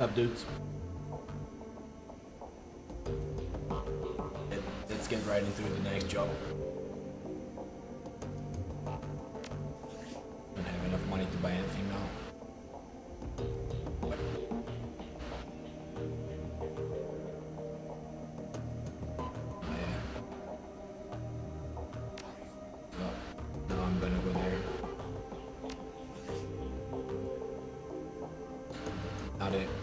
Up, dudes. Let's get right into the next job. Don't have enough money to buy anything now. What? Oh yeah. Well, now I'm gonna go there. Not it.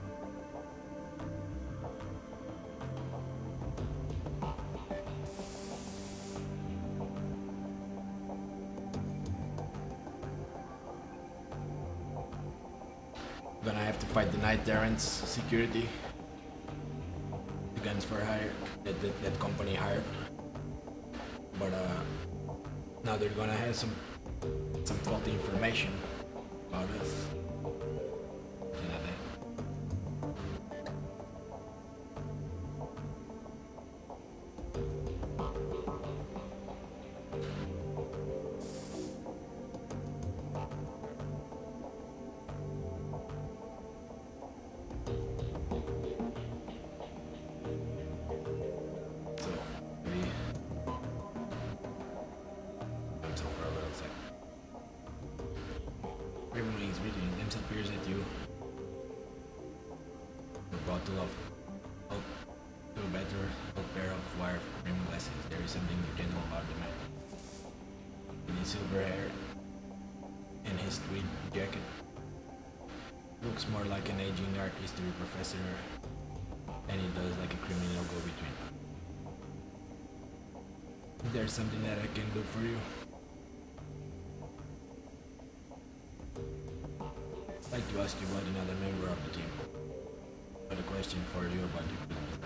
Gonna have to fight the Night Terrans security. The guns for hire that company hired. But now they're gonna have some faulty information about us. Appears at you. A bottle of oak to a better pair of wire rim glasses. There is something gentle about the man. With his silver hair and his tweed jacket. Looks more like an aging art history professor than he does like a criminal go-between. Is there something that I can do for you? I'd like to ask you about another member of the team. Got a question for you about your business.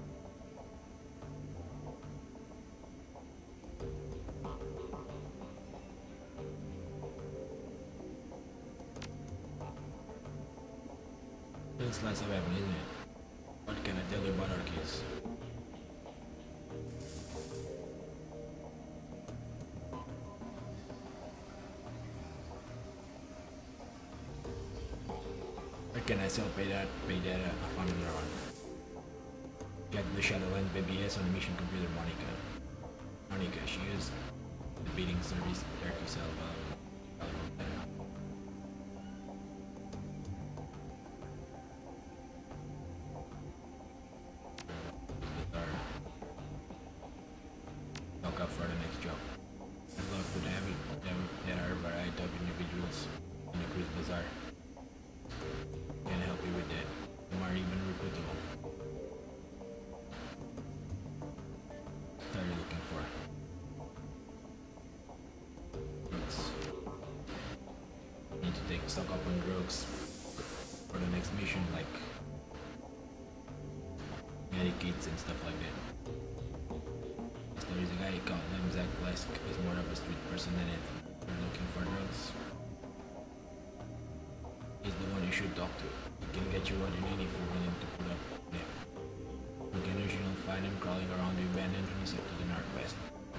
It's slice of heaven, isn't it? What can I tell you about our kids? Can I still pay that a fund in the run? Get the Shadowrun BBS on the mission computer Monica, she used the bidding service there to sell look up for the next job. I'd love to have it. There are a variety of individuals in the cruise bazaar. Can help you with that. Some are even recruitable. What are you looking for? Drugs. Need to take stock up on drugs for the next mission, like medikits and stuff like that. There is a guy called Zach Lesk. He's more of a street person than it. You're looking for drugs. He's the one you should talk to. He can get you what you need if you're willing to put up there. You can usually find him crawling around the abandoned entrance to the northwest.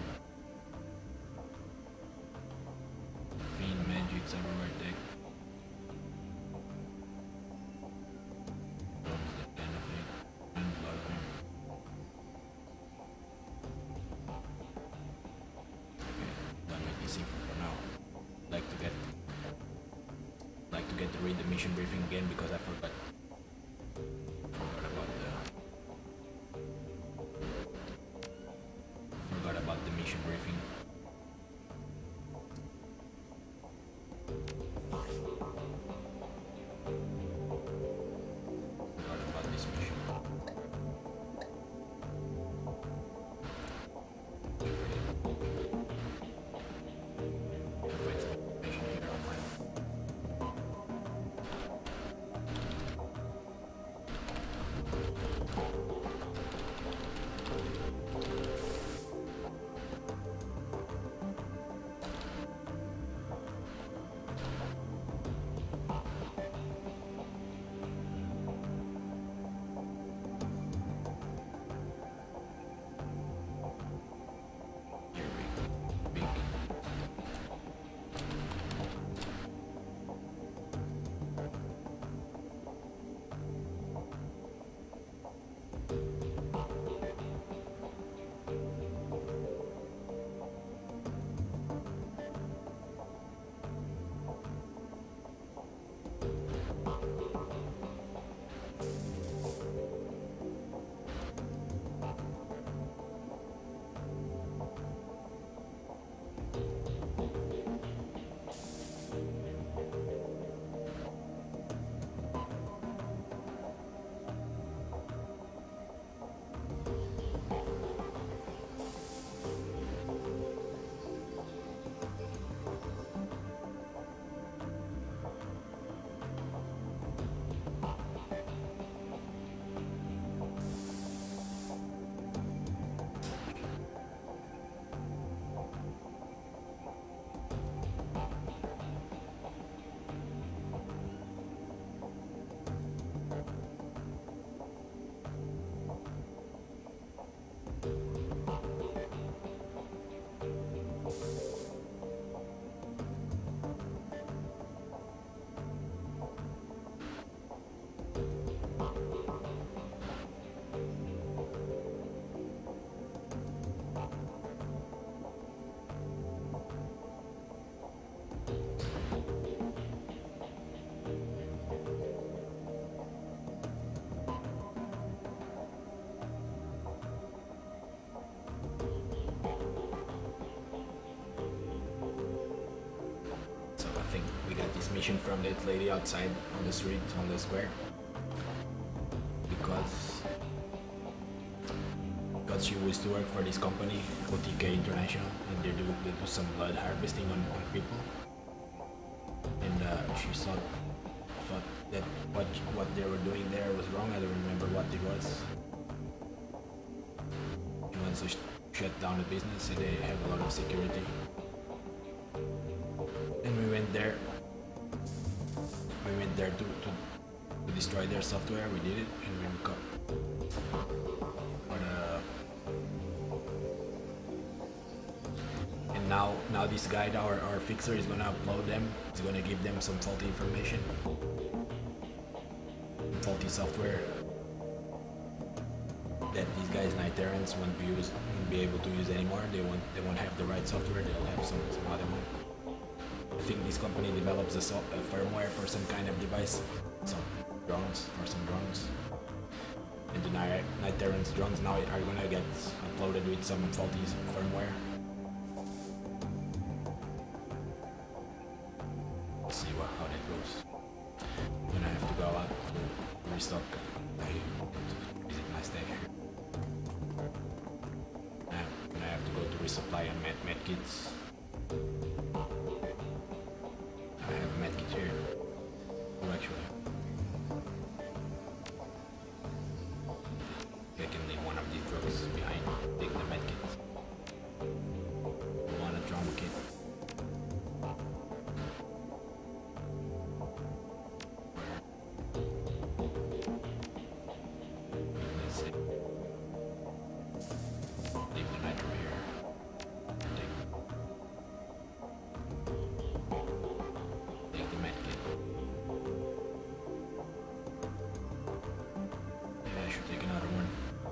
Fiend, magic, everywhere tech. That kind of thing. And a lot of him. Okay, that might be simple for now. Like to read the mission briefing again because I forgot about the mission briefing. Forgot about this mission. mission from that lady outside on the street, on the square, because she used to work for this company, OTK International, and they do some blood harvesting on people, and she thought that what they were doing there was wrong. I don't remember what it was. She wants to shut down the business, and they have a lot of security. And we went there. To destroy their software. We did it, and we recovered. And now this guy, our fixer, is gonna upload them. He's gonna give them some faulty information, faulty software that these guys, night errands, won't be able to use anymore. They won't have the right software. They'll have some other one. I think this company develops a firmware for some kind of device, some drones, for some drones. And the night errands drones now are gonna get uploaded with some faulty firmware. Let's see how that goes. I'm gonna have to go out to restock. I visit my station. I'm gonna have to go to resupply on medkits. I have a medkit here. Oh, actually. I can leave one of these drugs behind. Take the medkit. I want a drum kit. Let's see. Leave the nitro here. Take the medkit. Maybe I should take another one.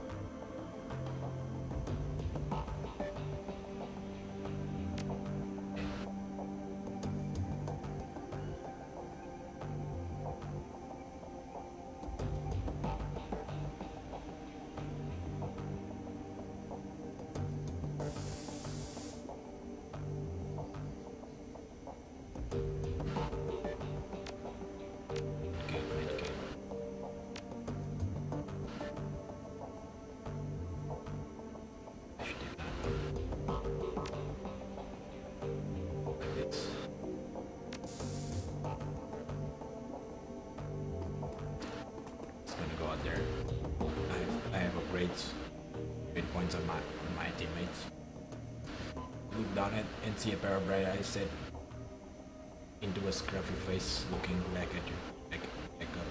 Great points on my teammates. Look down at and see a pair of bright eyes set into a scruffy face looking back at you. Back up.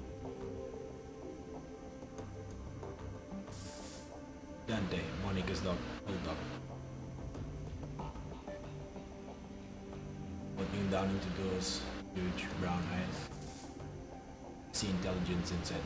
Dante, Monica's dog, bulldog. Looking down into those huge brown eyes. See intelligence and said,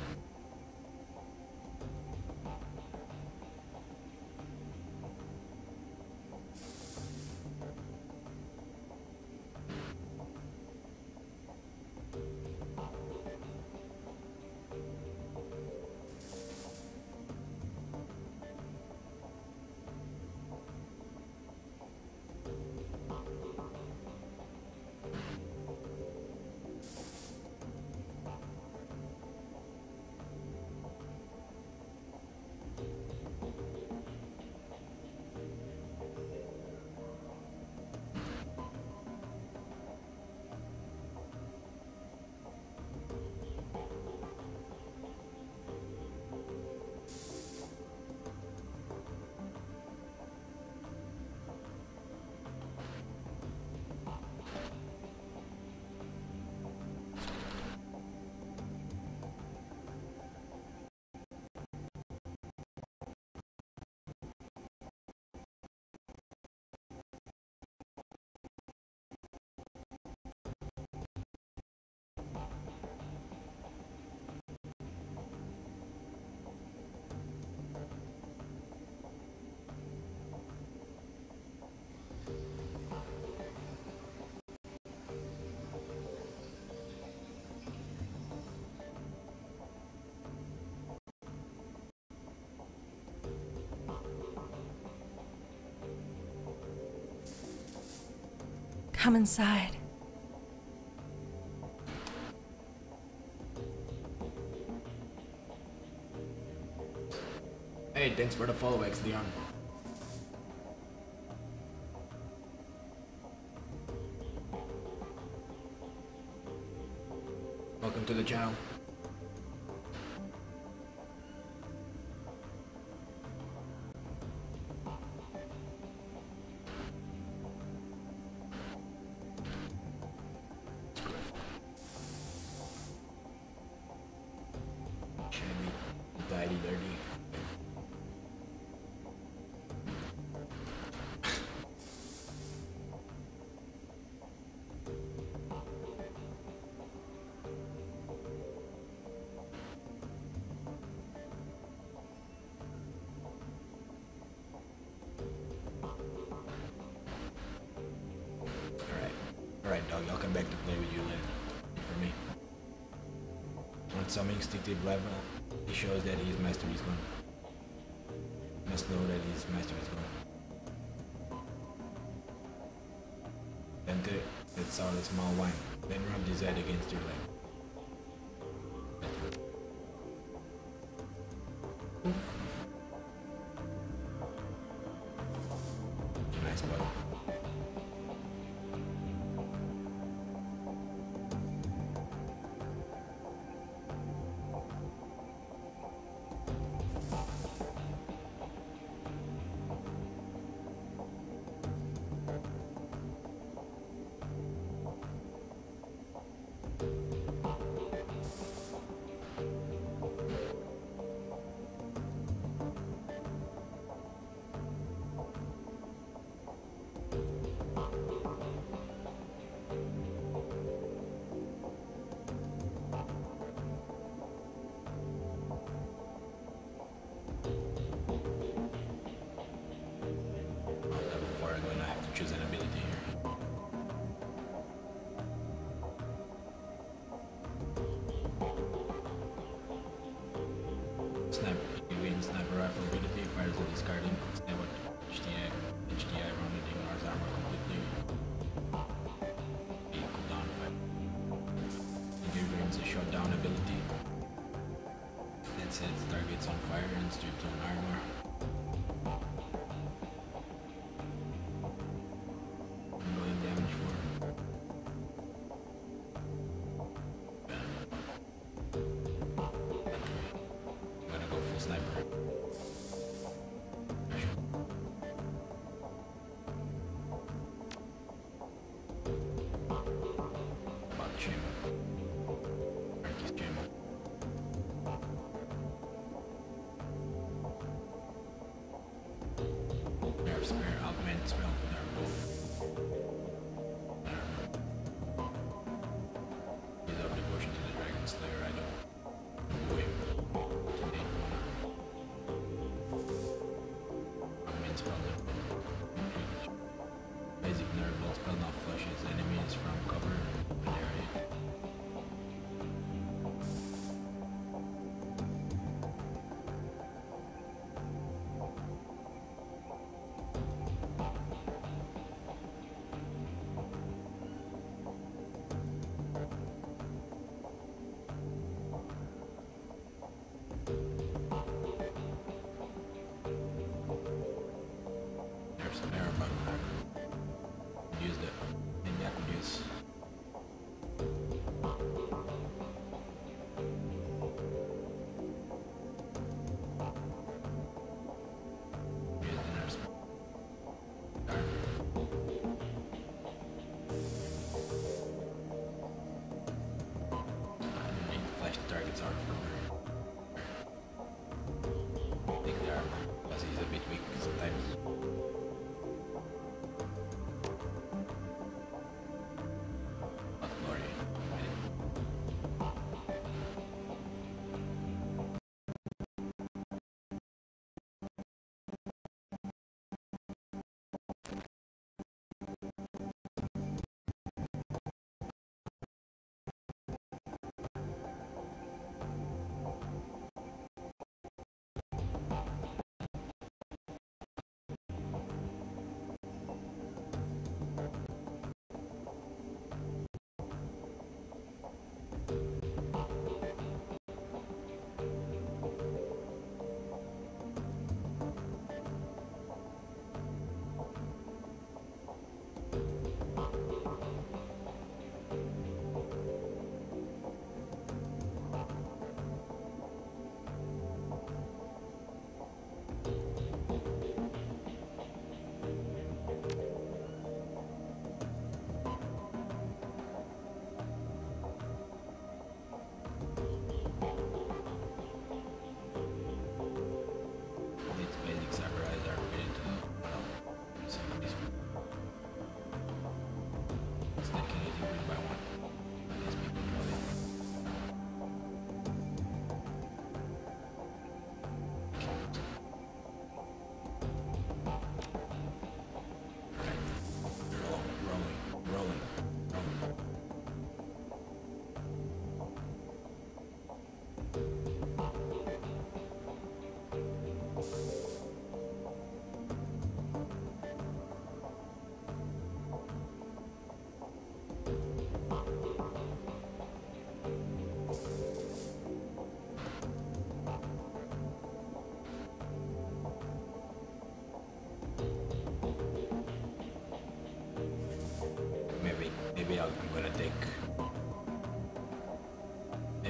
Come inside. Hey, thanks for the follow, X Leon. Welcome to the channel. Alright dog, I'll come back to play with you later. For me. On some instinctive level, it shows that his mastery is gone. Must know that his mastery is gone. Enter, that's all a small wine. Then rub this head against your leg. Nice bud. Choose an ability here. Sniper, you win sniper rifle ability, fires a discarding, sniper HDI round that ignores armor completely. A cooldown effect. It gains a shutdown ability. That sets targets on fire and strips on armor.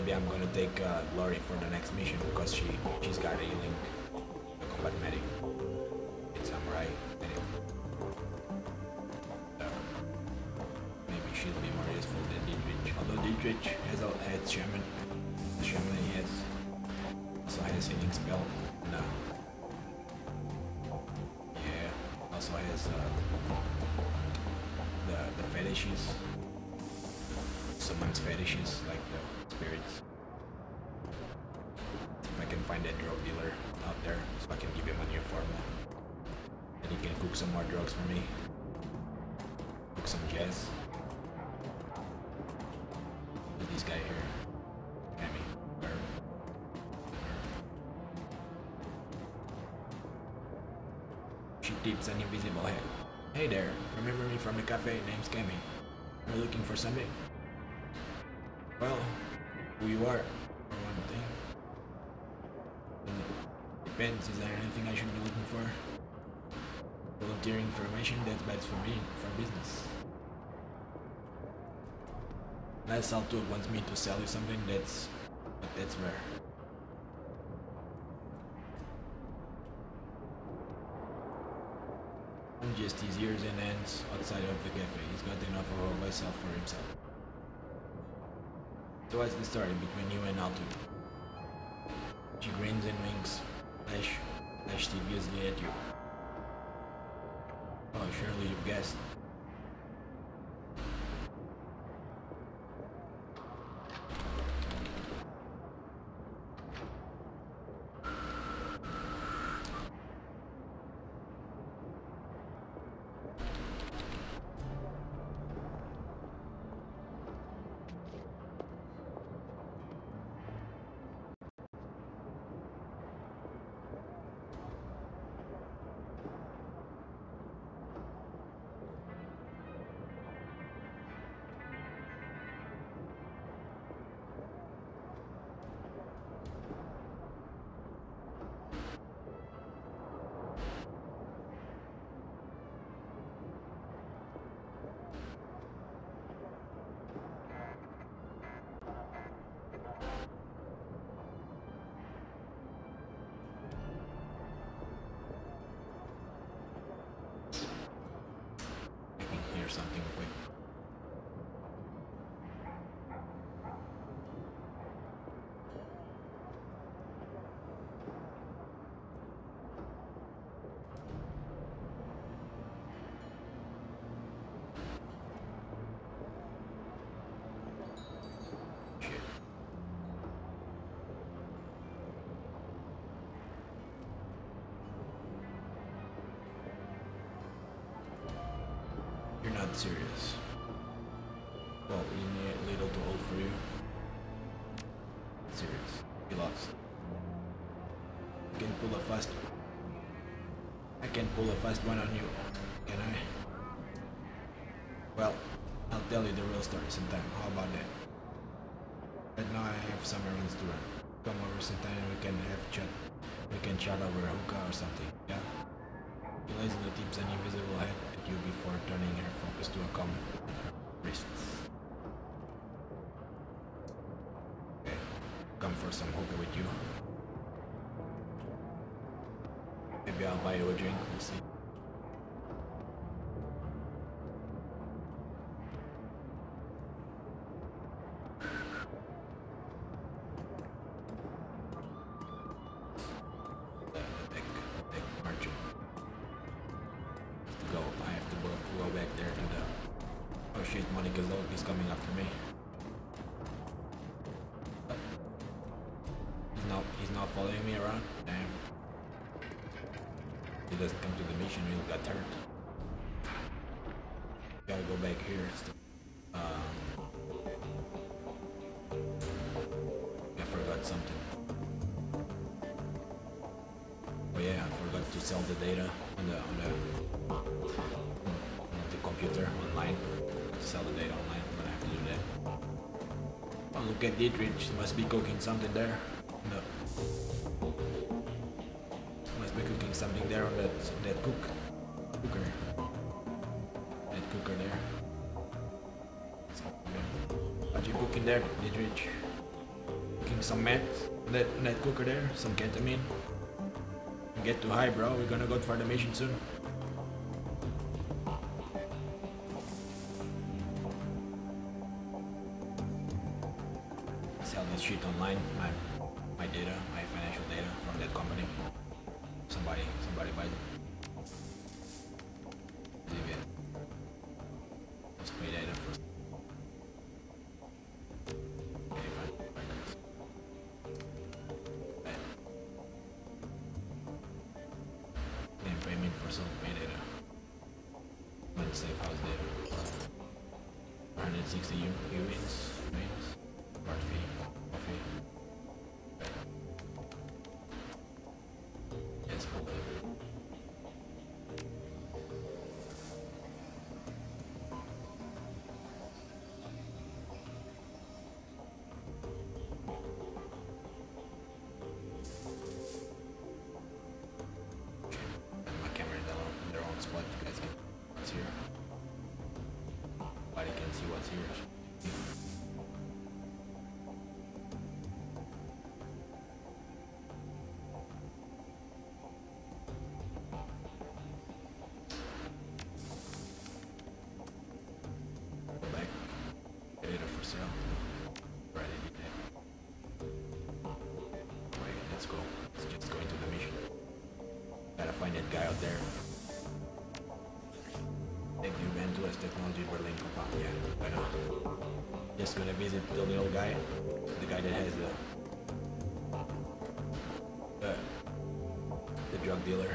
maybe I'm gonna take Glory for the next mission because she's got a healing, a combat medic. It's samurai. Anyway. Maybe she'll be more useful than Dietrich. Although Dietrich has shaman. The shaman he has also has healing spell. No. Yeah. Also has the fetishes. Someone's fetishes like the spirits. If I can find that drug dealer out there, so I can give him a new formula. And he can cook some more drugs for me. Cook some jazz. Who's this guy here? Cammy. She tips an invisible head. Hey there, remember me from the cafe? Name's Cammy. You're looking for something? Well, who you are, for one thing. Depends, is there anything I should be looking for? Volunteering information, that's bad for me, for business. Last Salto wants me to sell you something, but that's rare. Just his ears and hands outside of the cafe. He's got enough of myself for himself. So what's the story between you and Altu? She grins and winks, flash deviously at you. Oh, surely you've guessed. Something quick. Shit. You're not serious. Well, we need a little too old for you. Serious. He loves. I can pull a fast one on you, can I? Well, I'll tell you the real story sometime. How about that? Right now I have some errands to run. Come over sometime and we can have chat. We can chat over a hookah or something, yeah? He lazily tips an invisible head at you before turning her focus to a common wrists. Okay, come for some hookah with you. Maybe I'll buy you a drink, we'll see. He's not following me around? Damn. He doesn't come to the mission, he'll get hurt. Gotta go back here. I forgot something. Oh yeah, I forgot to sell the data on the computer online. To sell the data online, I'm gonna have to do that. Oh, look at Dietrich, must be cooking something there. No. Must be cooking something there on that cooker. That cooker there. What you cooking there, Dietrich? cooking some meth on that cooker there, some ketamine. Get too high, bro. We're gonna go for the mission soon. Sell this shit online. My data, my financial data from that company. Somebody buys it. Leave it. Just pay data first. Okay, fine. Then payment for some pay data. And safe house data. 160 units. Part fee. Coffee. Yes, for whatever. My camera in their own spot. You guys can see what's here. Nobody can see what's here. Go back. Data for sale. Right, Alright, let's go. Let's just go into the mission. Gotta find that guy out there. Thank you, man, to us technology Berlin compound. Yeah, why not? Just gonna visit the little guy. The guy that has the drug dealer.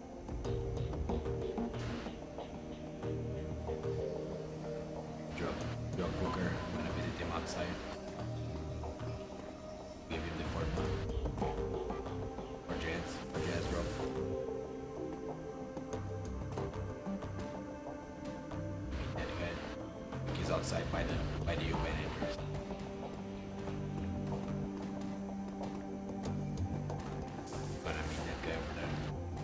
Drug cooker. I'm gonna visit him outside. Give him the Ford or jazz bro. That guy. He's outside by the open entrance. Gonna meet that guy over there.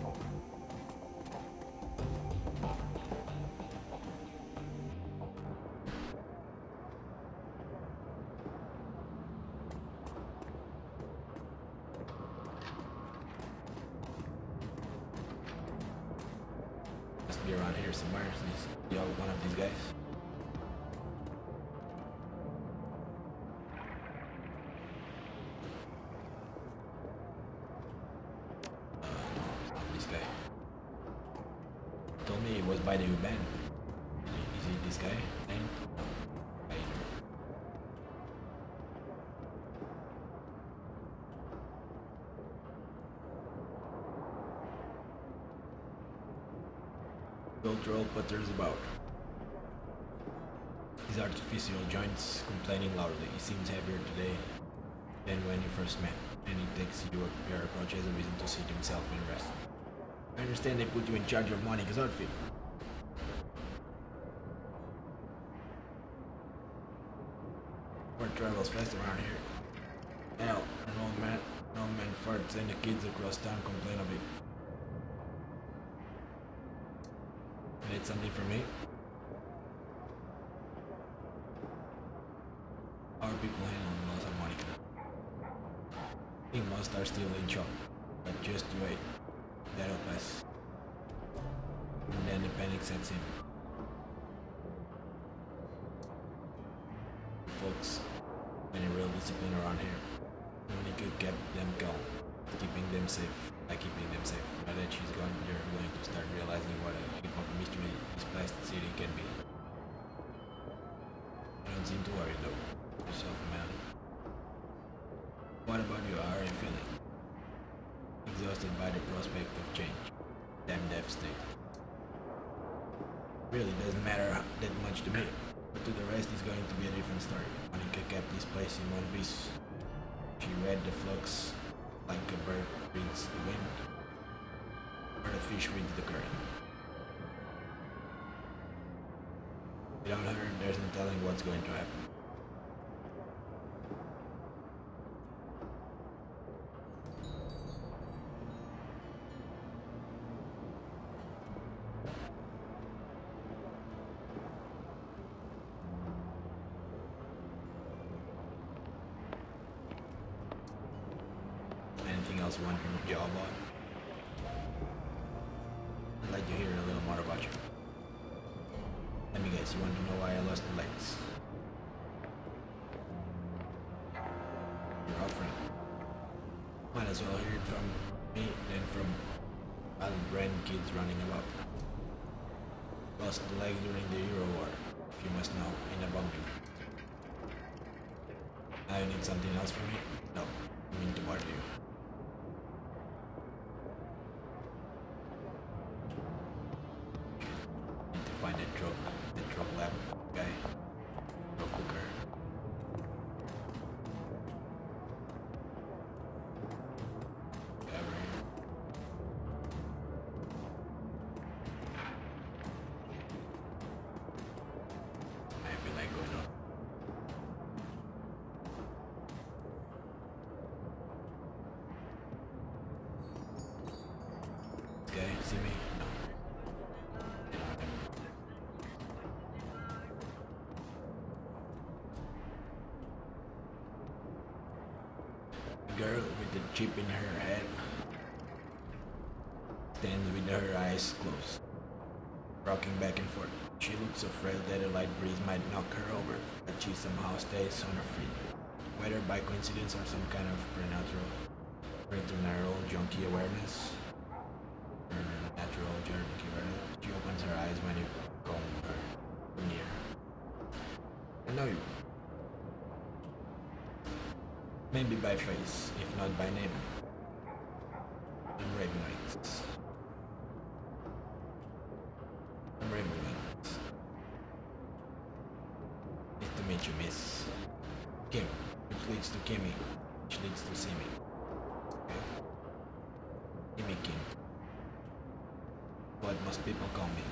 Must be around here somewhere. Yo, one of these guys. No, it's not this guy. Told me it was by the U-Band. Is it this guy? Name? No. Right. Cultural putters about. His artificial joints complaining loudly. He seems heavier today than when you first met, and he takes your approach as a reason to seat himself and rest. I understand they put you in charge of Monica's outfit. Word travels fast around here. Hell, an old man farts and the kids across town complain of it. Need something for me? Our people handle the loss of Monica. I think most are still in shock, but just wait. That'll pass. And then the panic sets in. Folks, any real discipline around here. Monica kept them calm, keeping them safe. Keeping them safe. Now that she's gone, you're going to start realizing what a hip-hop mystery this plasticity can be. You don't seem to worry though. Yourself, man. What about you? How are you feeling? Exhausted by the prospect of change. Damn devastated. Really doesn't matter that much to me. But to the rest is going to be a different story. Monica kept this place in one piece. She read the flux like a bird reads the wind, or a fish reads the current. Without her, there's no telling what's going to happen. else you want to know about? I'd like to hear a little more about you. Let me guess, you want to know why I lost the legs? Your offering. Might as well hear it from me than from Harebrained kids running about. Lost the leg during the Euro War, if you must know, in a bunker. Now you need something else from me? No, I mean to bother you. Need to find that drug lab guy. Drug cooker. Over here. I feel like going on. This guy, see me? No. Girl with the chip in her head stands with her eyes closed, rocking back and forth. She looks afraid that a light breeze might knock her over, but she somehow stays on her feet. Whether by coincidence or some kind of preternatural junkie awareness, she opens her eyes when you come her near. I know you. Maybe by face, if not by name. I'm Ravenite. Nice to meet you, Miss Kim, which leads to Kimmy, which leads to Simi. Okay. Kimmy Kim. What most people call me?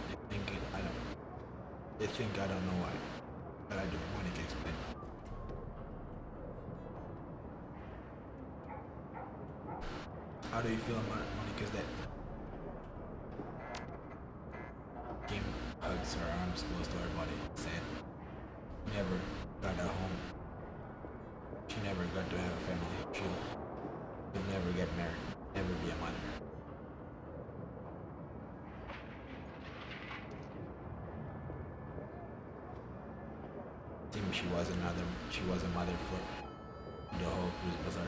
They think I don't know why, but I do. Monica explain. How do you feel about Monica's death? Kim hugs her arms close to her body, said, never got a home. She never got to have a family. She'll never get married, never be a mother. She was a mother for the whole cruise bazaar.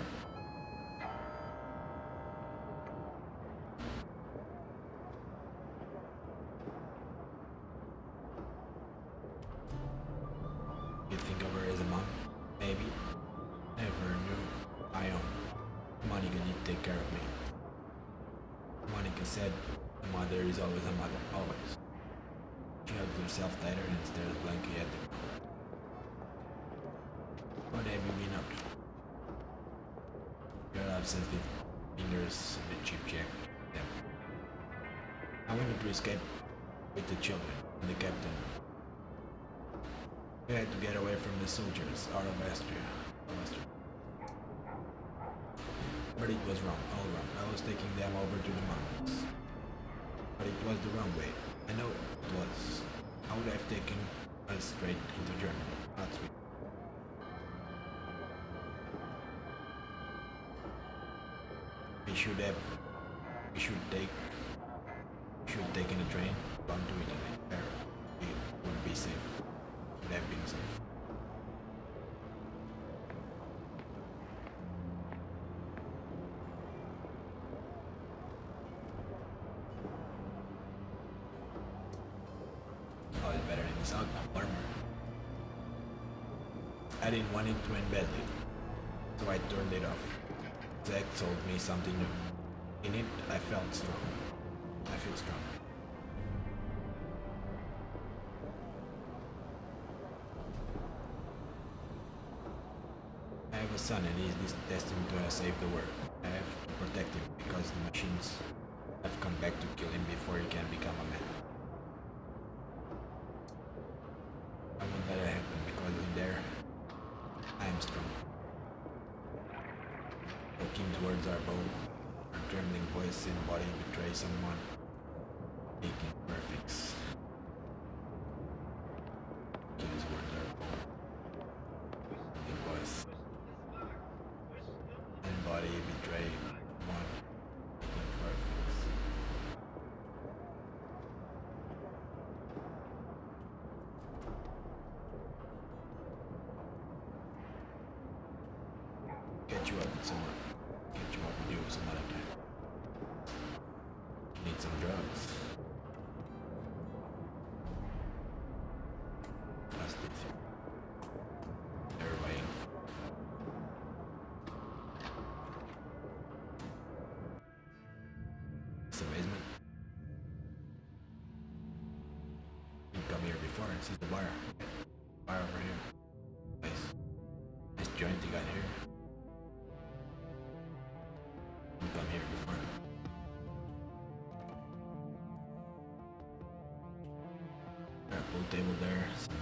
You think of her as a mom? Maybe. Never knew my own. Monica need to take care of me. Monica said a mother is always a mother, always. She hugs herself tighter and stares blankly at the ground. What have you been up to? Your absently fingers in the chip check them. I wanted to escape with the children and the captain. We had to get away from the soldiers out of Austria. But it was wrong, all wrong. I was taking them over to the mountains. But it was the wrong way. I know it was. I would have taken us straight into Germany, not Sweden. We should taken a train, gone to Italy. There, we would be safe. Would have been safe. Oh, it's better in the south, warmer. I didn't want it to end badly, so I turned it off. Zach told me something new. In it, I felt strong. I feel strong. I have a son and he is destined to save the world. I have to protect him because the machines have come back to kill him before he can become a man. I won't let it happen because in there, I am strong. Looking towards our boat, her trembling voice and body betray someone making perfects. Looking towards our boat, trembling voice and body betray one catch you up with someone. Catch you up with you some other time. Need some drugs. That's this. They're buying. It's the basement. You come here before and see the bar. Bar over here. Nice. This joint you got here. You come here before. Got a pool table there. Some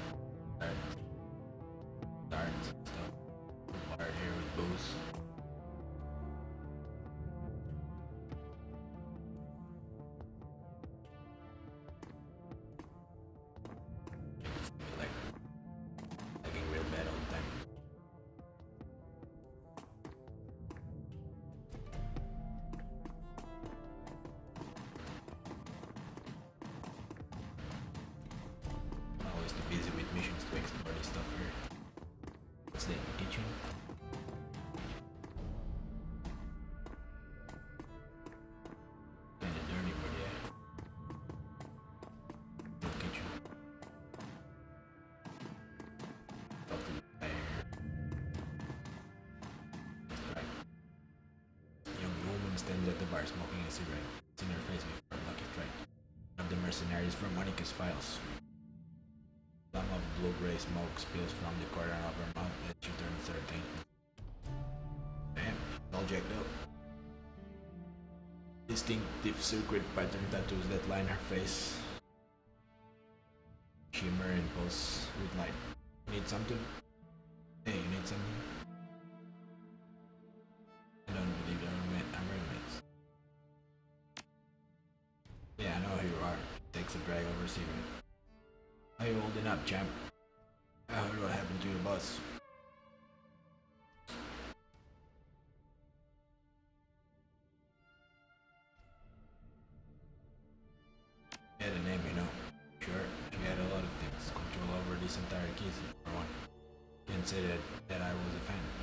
darts and stuff. Bar here with booze. Like real bad all the time. Always too busy with missions to explore this stuff here. What's that in the kitchen? Kinda dirty, but yeah. No kitchen. Talk to the guy here. That's right. Young woman standing at the bar smoking a cigarette. It's in her face before a lucky strike. One of the mercenaries from Monica's files. Some of blue-gray smoke spills from the corner of her mouth as she turns 13. Damn, all jacked up. Distinctive circuit pattern tattoos that line her face. Shimmer and pulse with light. Need something? Hey, you need something? I don't believe I'm roommates. Yeah, I know who you are. Takes a drag over cigarette. How you holding up, champ? I heard what happened to your boss. Yeah, the name you know. Sure, she had a lot of things. Control over this entire case, for one. Can't say that I was a fan.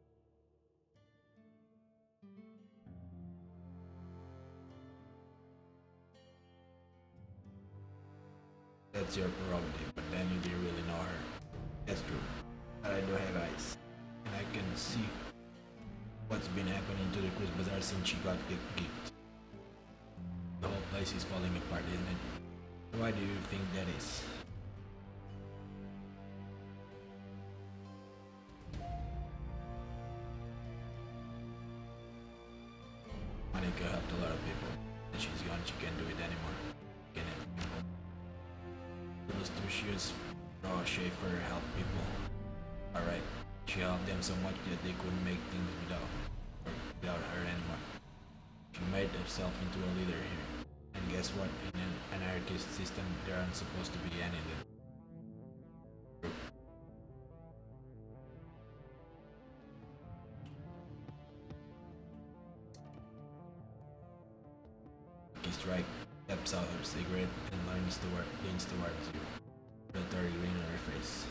That's your prerogative, but then you didn't really know her. That's true. But I do have eyes. And I can see what's been happening to the Cruise Bazaar since she got geeked. The whole place is falling apart, isn't it? Why do you think that is? Monica helped a lot of people. And she's gone, she can't do it anymore. Can it? Those 2 years, Raw Schaefer helped people. Alright, she helped them so much that they couldn't make things without her anymore. She made herself into a leader here. And guess what? In an anarchist system, there aren't supposed to be any leader. He strikes, taps out her cigarette, and leans towards you. Predatory grin on her face.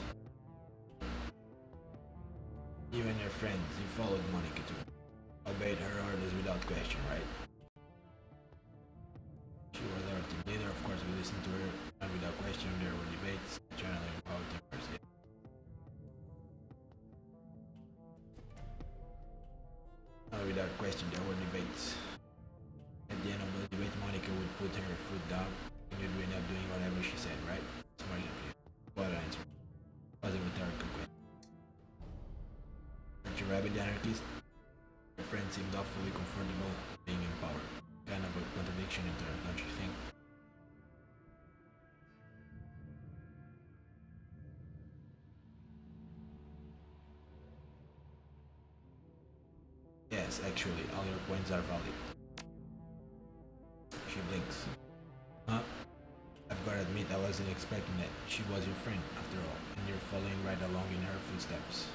You and your friends, you followed Monica too. Obeyed her orders without question, right? She was our team leader, of course we listened to her, and without question there were debates, channeling power to mercy. And without question there were debates. At the end of the debate, Monica would put her foot down, and you'd end up doing whatever she said, right? Smart of you. What an answer. Was a rhetorical question. Aren't you rabid anarchist? Your friend seemed awfully comfortable being in power. Kind of a contradiction in terms, don't you think? Yes, actually, all your points are valid. She blinks. Huh? I've gotta admit I wasn't expecting that. She was your friend, after all, and you're following right along in her footsteps.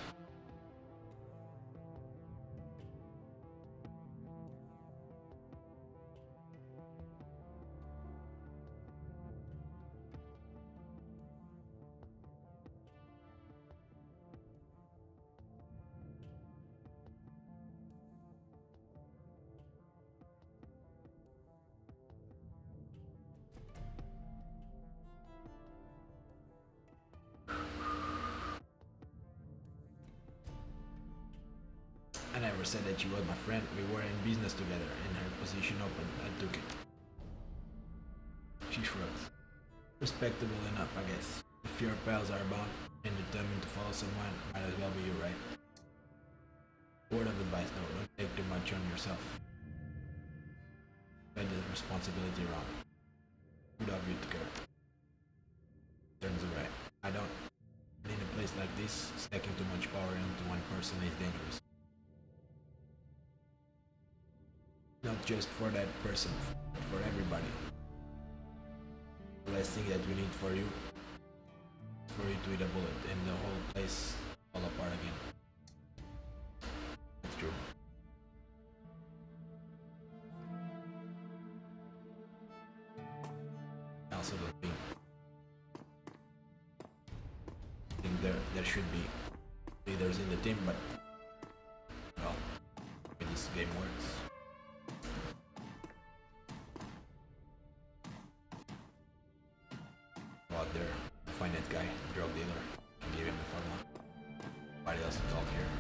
I never said that she was my friend. We were in business together, and her position opened. I took it. She shrugs. Respectable enough, I guess. If your pals are bound and determined to follow someone, might as well be you, right? Word of advice though, don't take too much on yourself. Spread the responsibility around. Good of you to care. Turns right. I don't. In a place like this, stacking too much power into one person is dangerous. Not just for that person, but for everybody. The last thing that we need for you is for you to eat a bullet and the whole place fall apart again. That's true. I also don't think there should be leaders in the team, but well, this game works. Go out there, find that guy, drug dealer, and give him the formula. Nobody else to talk here.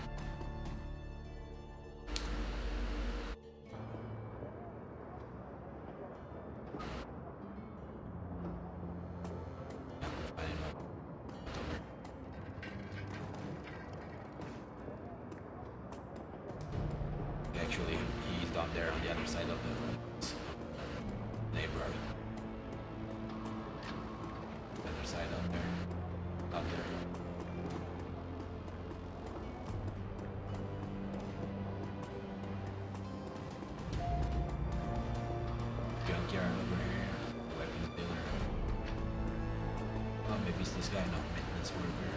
Actually, he's down there on the other side of the neighborhood. The other side out there. Out there. Junkyard over here. Weapons dealer. Oh, maybe it's this guy, no, maintenance worker.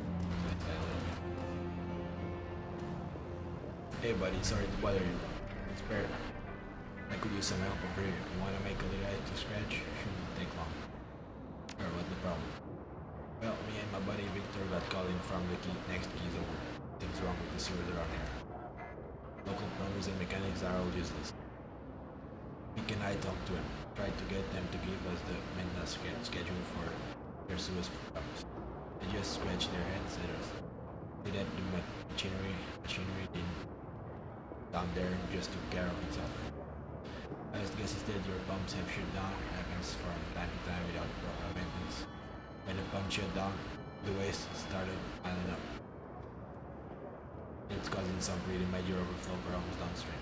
Hey buddy, sorry to bother you. It's Bear. I could use some help over here. You wanna make a little edge to scratch? Shouldn't take long. Or what's the problem? Well, me and my buddy Victor got called in from the next keys over. Things wrong with the sewers around here. Local plumbers and mechanics are all useless. Vic and I talked to him, tried to get them to give us the maintenance schedule for their sewers problems. They just scratched their heads at us. They had the machinery didn't down there just took care of itself. I just guess instead your pumps have shut down. It happens from time to time without proper maintenance. When the pump shut down, the waste started piling up. It's causing some pretty major overflow problems downstream.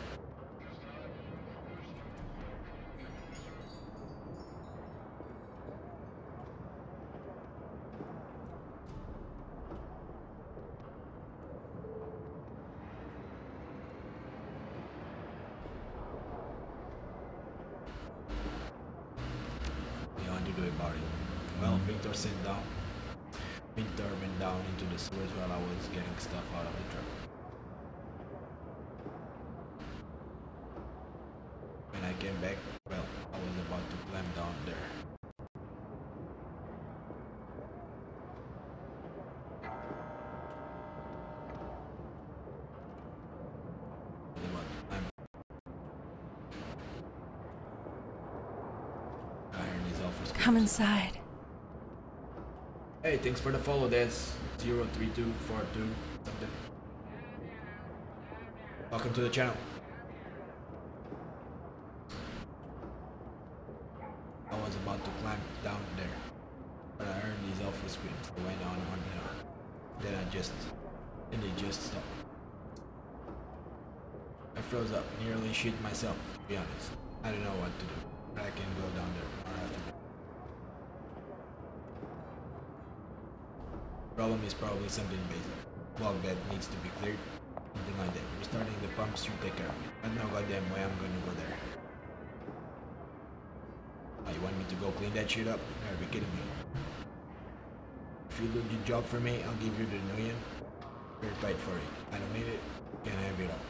Well, Victor went down into the sewers while I was getting stuff out of the truck. When I came back, well, I was about to climb down there. Come inside. Hey, thanks for the follow. That's 03242 something. Welcome to the channel. I was about to climb down there, but I heard these alpha screams. They went on and on. Then they just stopped. I froze up, nearly shit myself, to be honest. I don't know what to do, but I can go down there or after that. Problem is probably something basic. Clog that needs to be cleared. Something like that. Restarting the pumps should take care of it. I don't know goddamn way I'm gonna go there. Oh, you want me to go clean that shit up? You gotta be kidding me. If you do your job for me, I'll give you the $1 million. You're paid for it. I don't need it. You can have it all.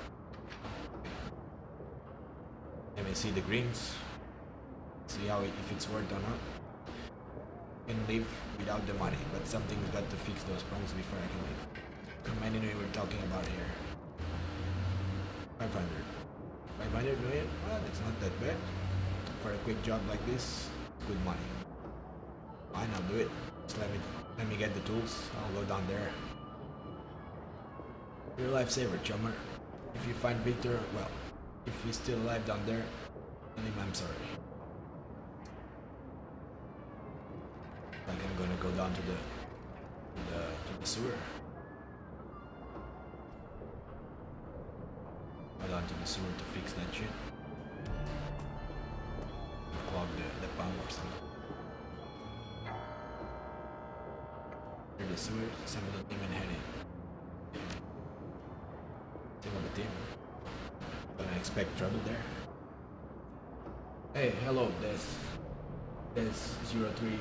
Let me see the greens. See how if it's worth or not. Can live without the money, but something's got to fix those problems before I can leave. How many we're talking about here? 500. 500 million? Well, that's not that bad. For a quick job like this, good money. Fine, I'll do it. Just let me get the tools. I'll go down there. You're a lifesaver, chummer. If you find Victor, well, if he's still alive down there, tell him I'm sorry. Like I'm gonna go down to the sewer. Go down to the sewer to fix that shit. Clog the pump or something. Through the sewer, some of the team and heading. Team of the team. Don't expect trouble there. Hey, hello, there's 03.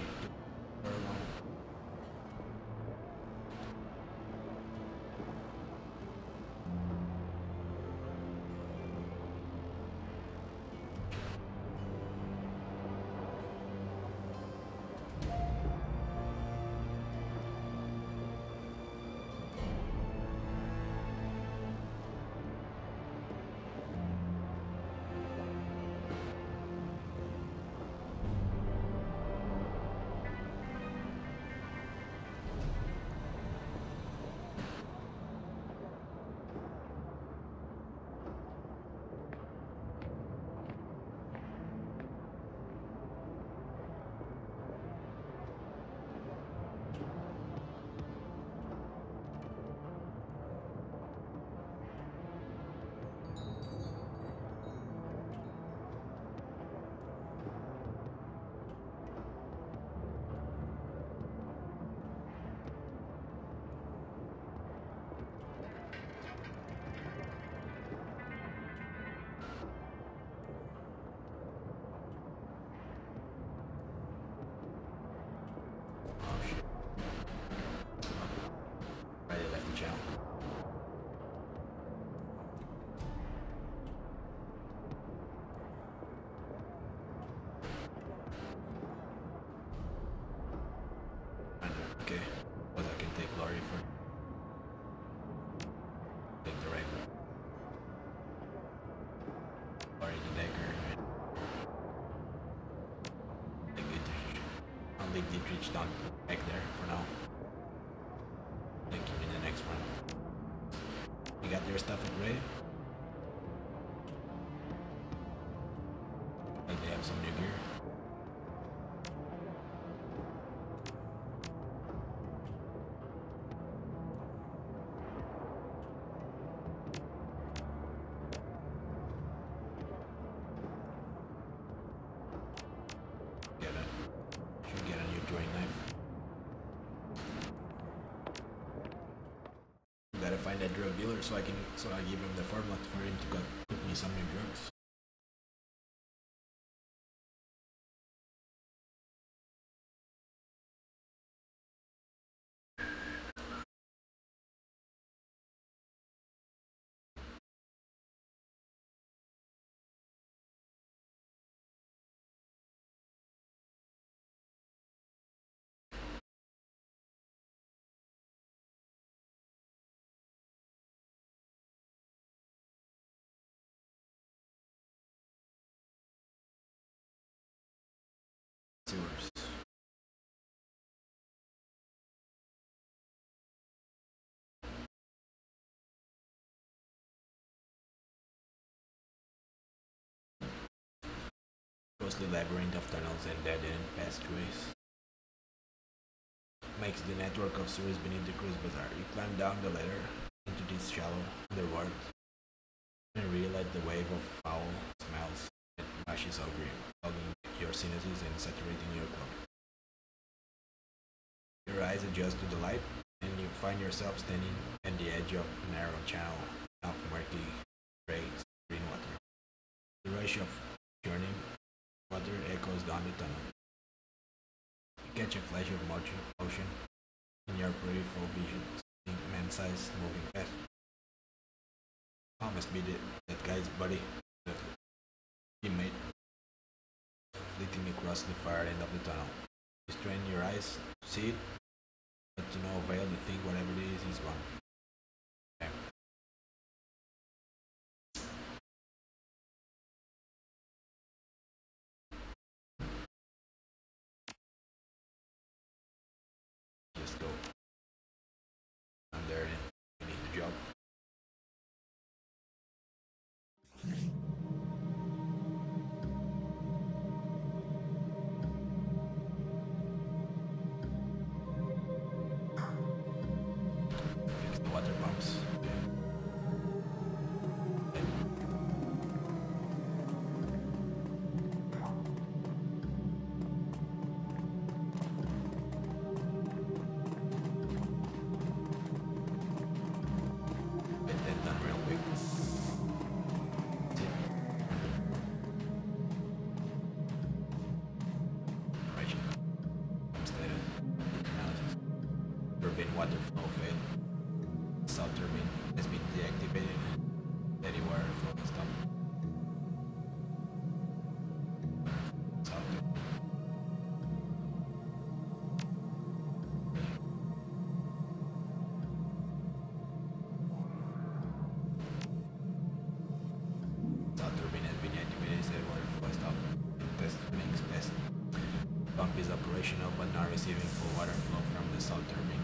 Okay, but I can take Laurie for take the regular. Laurie the Decker and the Dietrich. I'll leave Dietrich down back there for now. Thank you in the next one. You got your stuff ready? Like they have some new gear. Find that drug dealer so I give him the format for him to put me some new drugs. Sewers. Ghostly labyrinth of tunnels and dead-end passageways. Makes the network of sewers beneath the cruise bizarre. You climb down the ladder into this shallow underworld and realize the wave of foul smells that washes over you, clogging your sinuses and saturating your clothes. Your eyes adjust to the light, and you find yourself standing at the edge of a narrow channel of murky, gray, green water. The rush of churning water echoes down the tunnel. You catch a flash of motion in your peripheral vision, seeing man-sized moving fast. Must be that guy's buddy, the teammate, fleeting across the far end of the tunnel. You strain your eyes to see it, but to no avail. You think whatever it is, he's gone. Okay. Just go. I'm there. Finish the job. pumps. Water flow failed. South turbine has been deactivated. Steady water flow stop. South turbine. South turbine has been deactivated. Steady water flow stop. Test links best. Pump is operational but not receiving full water flow from the south turbine.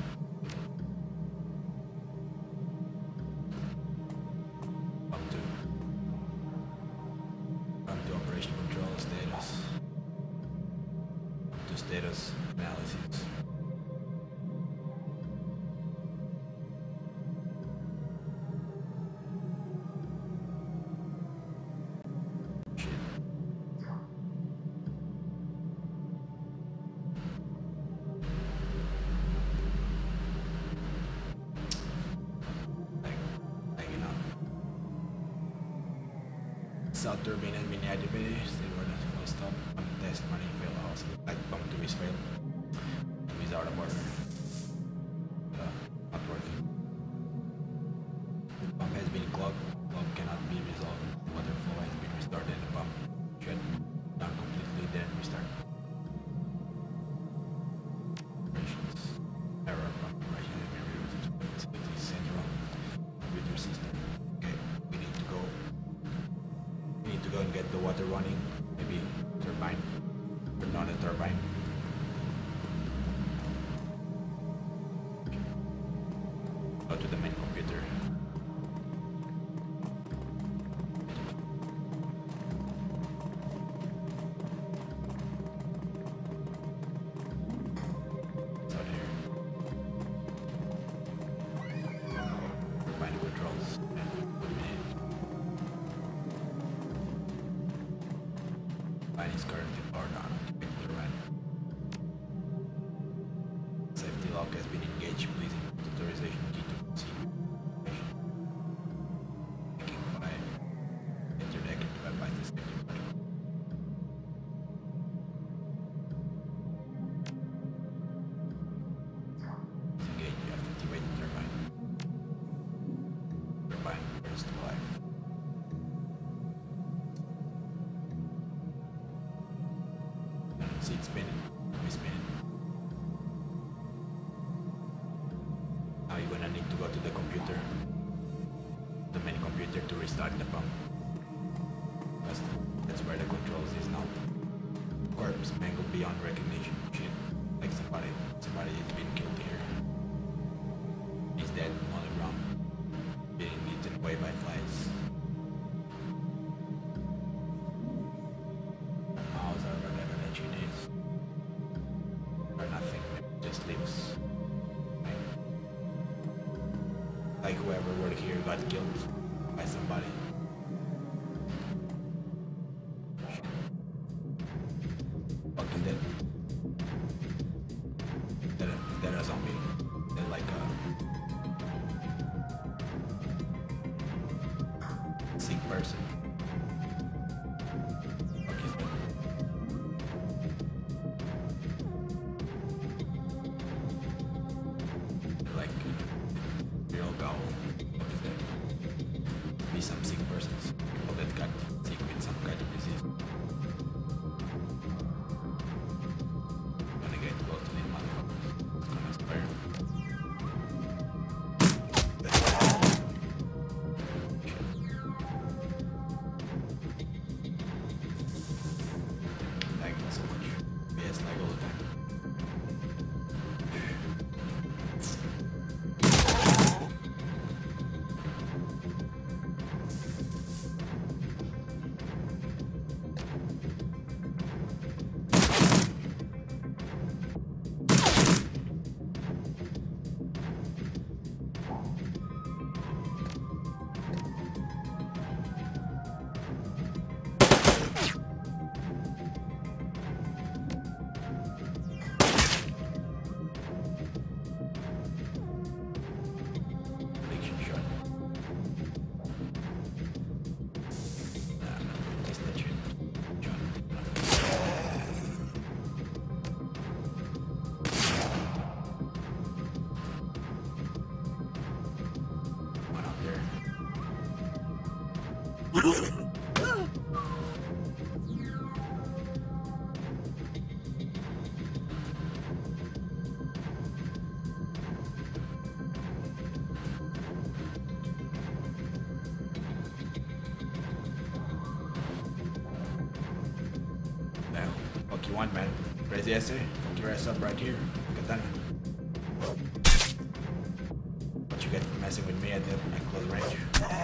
Status analysis. Shit. Hanging up. South turbine has been activated. Stay where the full stop. Test money fail also. Like pump 2 is failed. 2 is out of order. Not working. The pump has been clogged. Clog cannot be resolved. Water flow has been restored and the pump shut down completely, then restart. Operations. Error pump operation has been rerouted to the facility's central computer system. Okay, we need to go. We need to go and get the water running. Maybe turbine. Turn on the turbine. Go to the main computer. It's out here. Turbine controls. Turbine is currently powered on. Safety lock has been engaged. Please input authorization key to proceed. Taking 5. Enter deck to bypass the safety protocol. Engage. You have to activate the turbine. Turbine returns to life. See it spinning. Spinning. Now you're gonna need to go to the computer, the main computer, to restart the pump. That's where the controls is now. Corpse mangled beyond recognition. Shit, like somebody has been killed here. He's dead on the ground, being eaten away by flies. Mouse or whatever that shit is, or nothing, just lives. Like whoever worked here got killed by somebody. Fucking dead. They're a zombie. They're like a sick person. Fuck is that? They're like real cow. What is that? Be some sick persons. People that got sick with some kind of disease. Gonna get close to these motherfuckers. It's gonna spare. Lagging so much. PS lag all the time. Fuck you want, man? Crazy essay? Fuck your ass up right here. Katana. What you get for messing with me at close range?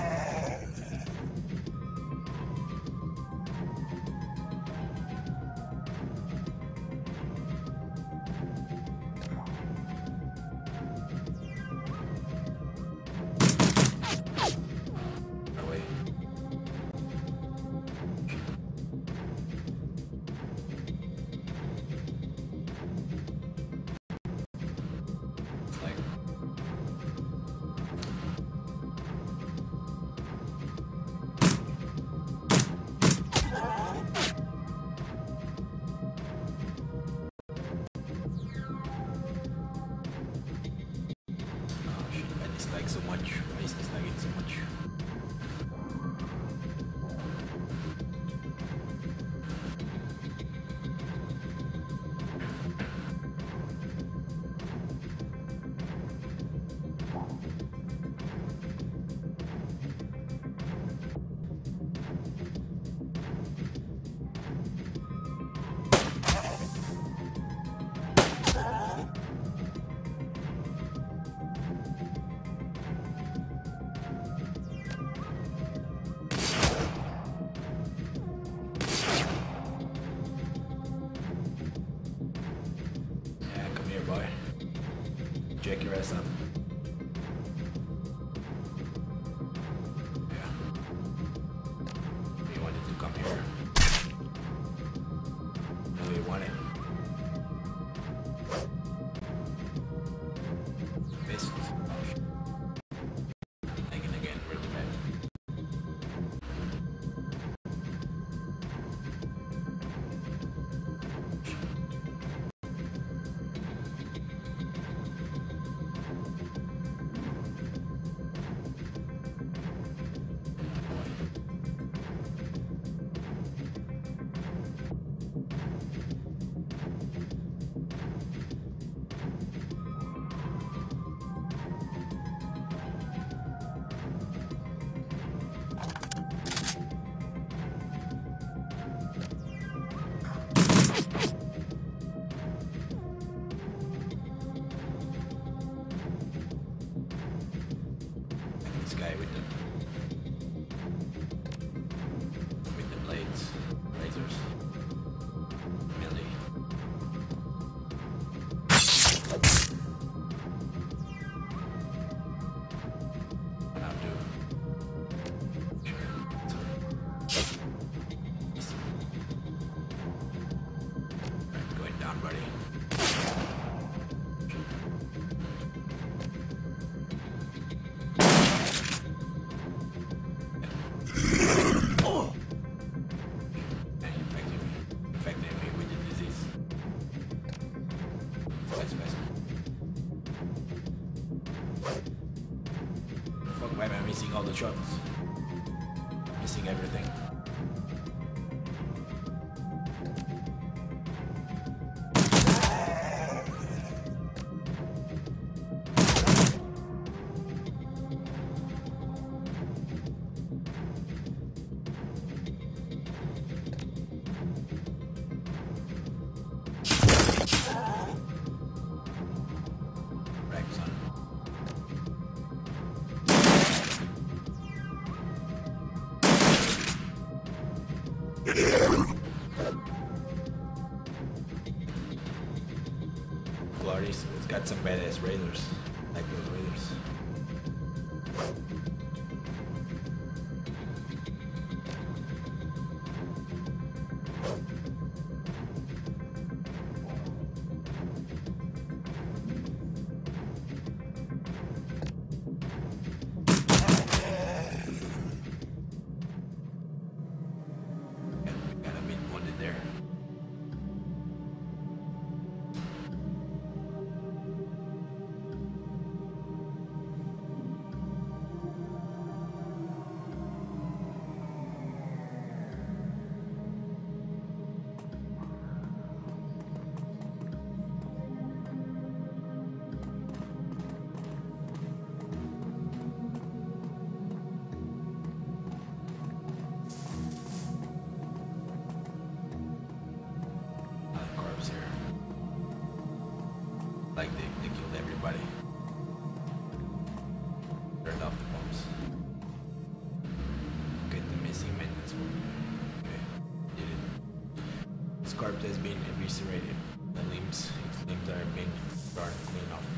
So much. Why is this lagging so much? Jack your ass up. Yeah. You wanted to come here. No, you want it. Missed. Lagging again, really bad. Guy with the blades, razors, melee. Now do. Going down, buddy. Why am I missing all the shots? Missing everything. Glorious, it's got some badass razors, like those razors. corpse has been eviscerated. Its limbs are being torn clean off.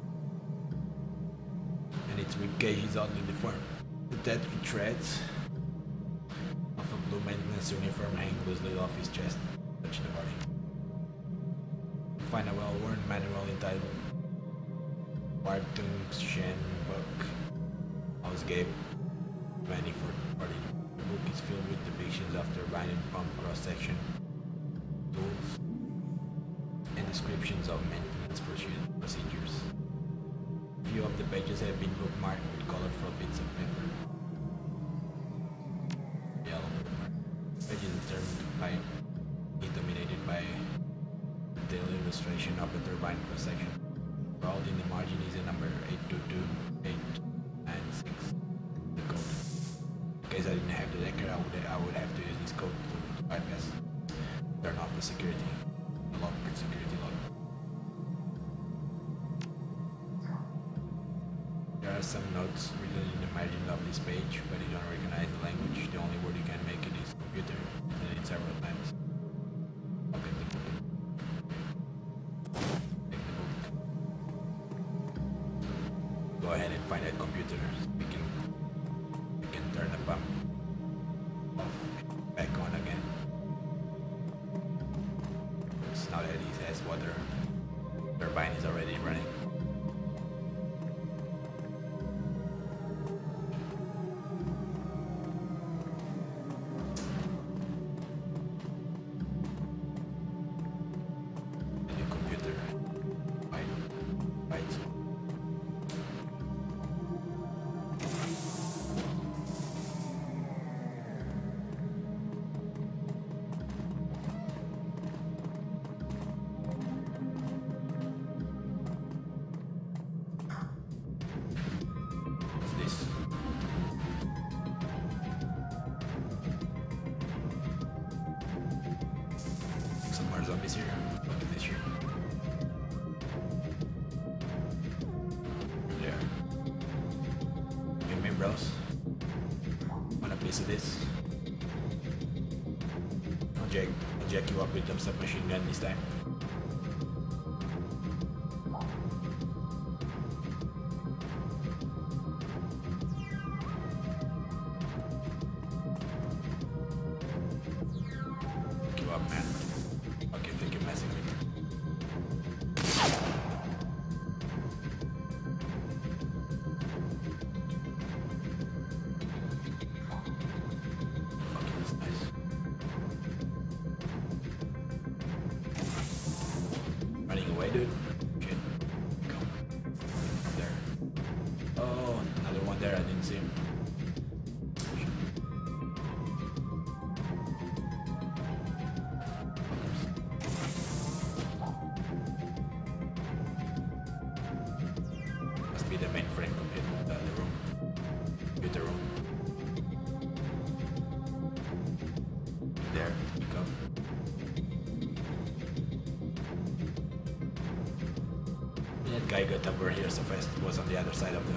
And its ribcage is oddly deformed. The tattered threads of a blue maintenance uniform hang loosely off his chest, touching the body. You find a well-worn manual entitled Wartungsschen Book, Ausgabe 2040. The book is filled with depictions of turbine and pump cross-section tools and descriptions of maintenance procedures. A few of the pages have been bookmarked with colorful bits of paper. Yellow bookmark. Pages dominated by a detailed illustration of a turbine cross-section. Scrawled in the margin is a number 822896. The code. In case I didn't have the decker, I would have to use this code to bypass. Turn off the security. The lock, security lock. There are some notes written in the margin of this page, but you don't recognize the language. The only word you can make it is computer, and it several times. Open the book. Take the book. Go ahead and find that computer. We can turn the pump off and back on again. So now that it has water, turbine is already running. Zombies here. Look at this here. There. Give me bros. Want a piece of this? I'll jack you up with the submachine gun this time. Pick you up, man. Okay, think you're messing with me. Fuck you, that's nice. Running away, dude? Shit. Go. There. Oh, another one there, I didn't see him. Be the mainframe computer, the room. Computer room. There, you go. That guy got over here so fast. It was on the other side of the.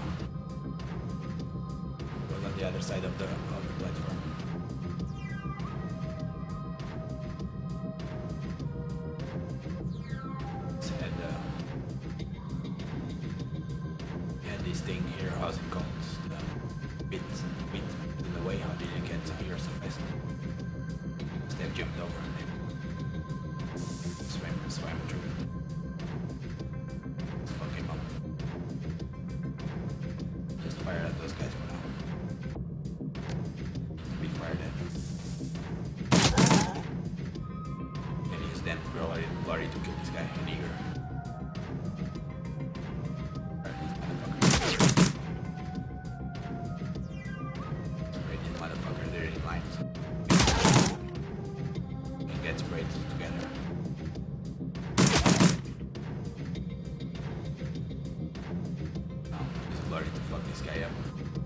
It was on the other side of the platform. This thing here, how's it called? The bit in the way. How did you get here so fast? Step jumped over and swam through. Let's fuck him up. Just fire at those guys for now. Be fired at. And he's then bloody to kill this guy and eager. Get sprayed together. Now, he's blurry to fuck this guy up.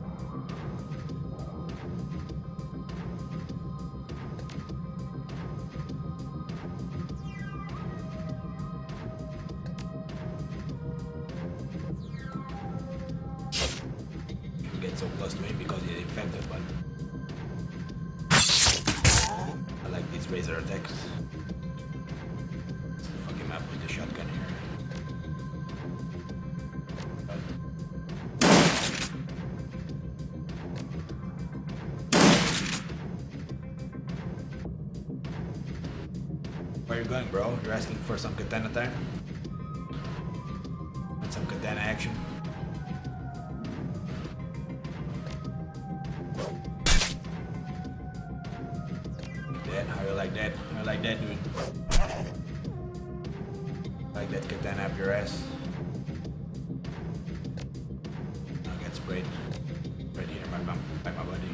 You get so close to him because he's infected, but I like these razor attacks. Where you going, bro? You're asking for some katana time? Want some katana action? That? How you like that? How you like that, dude? Like that katana up your ass? I'll get sprayed. Right here by my buddy.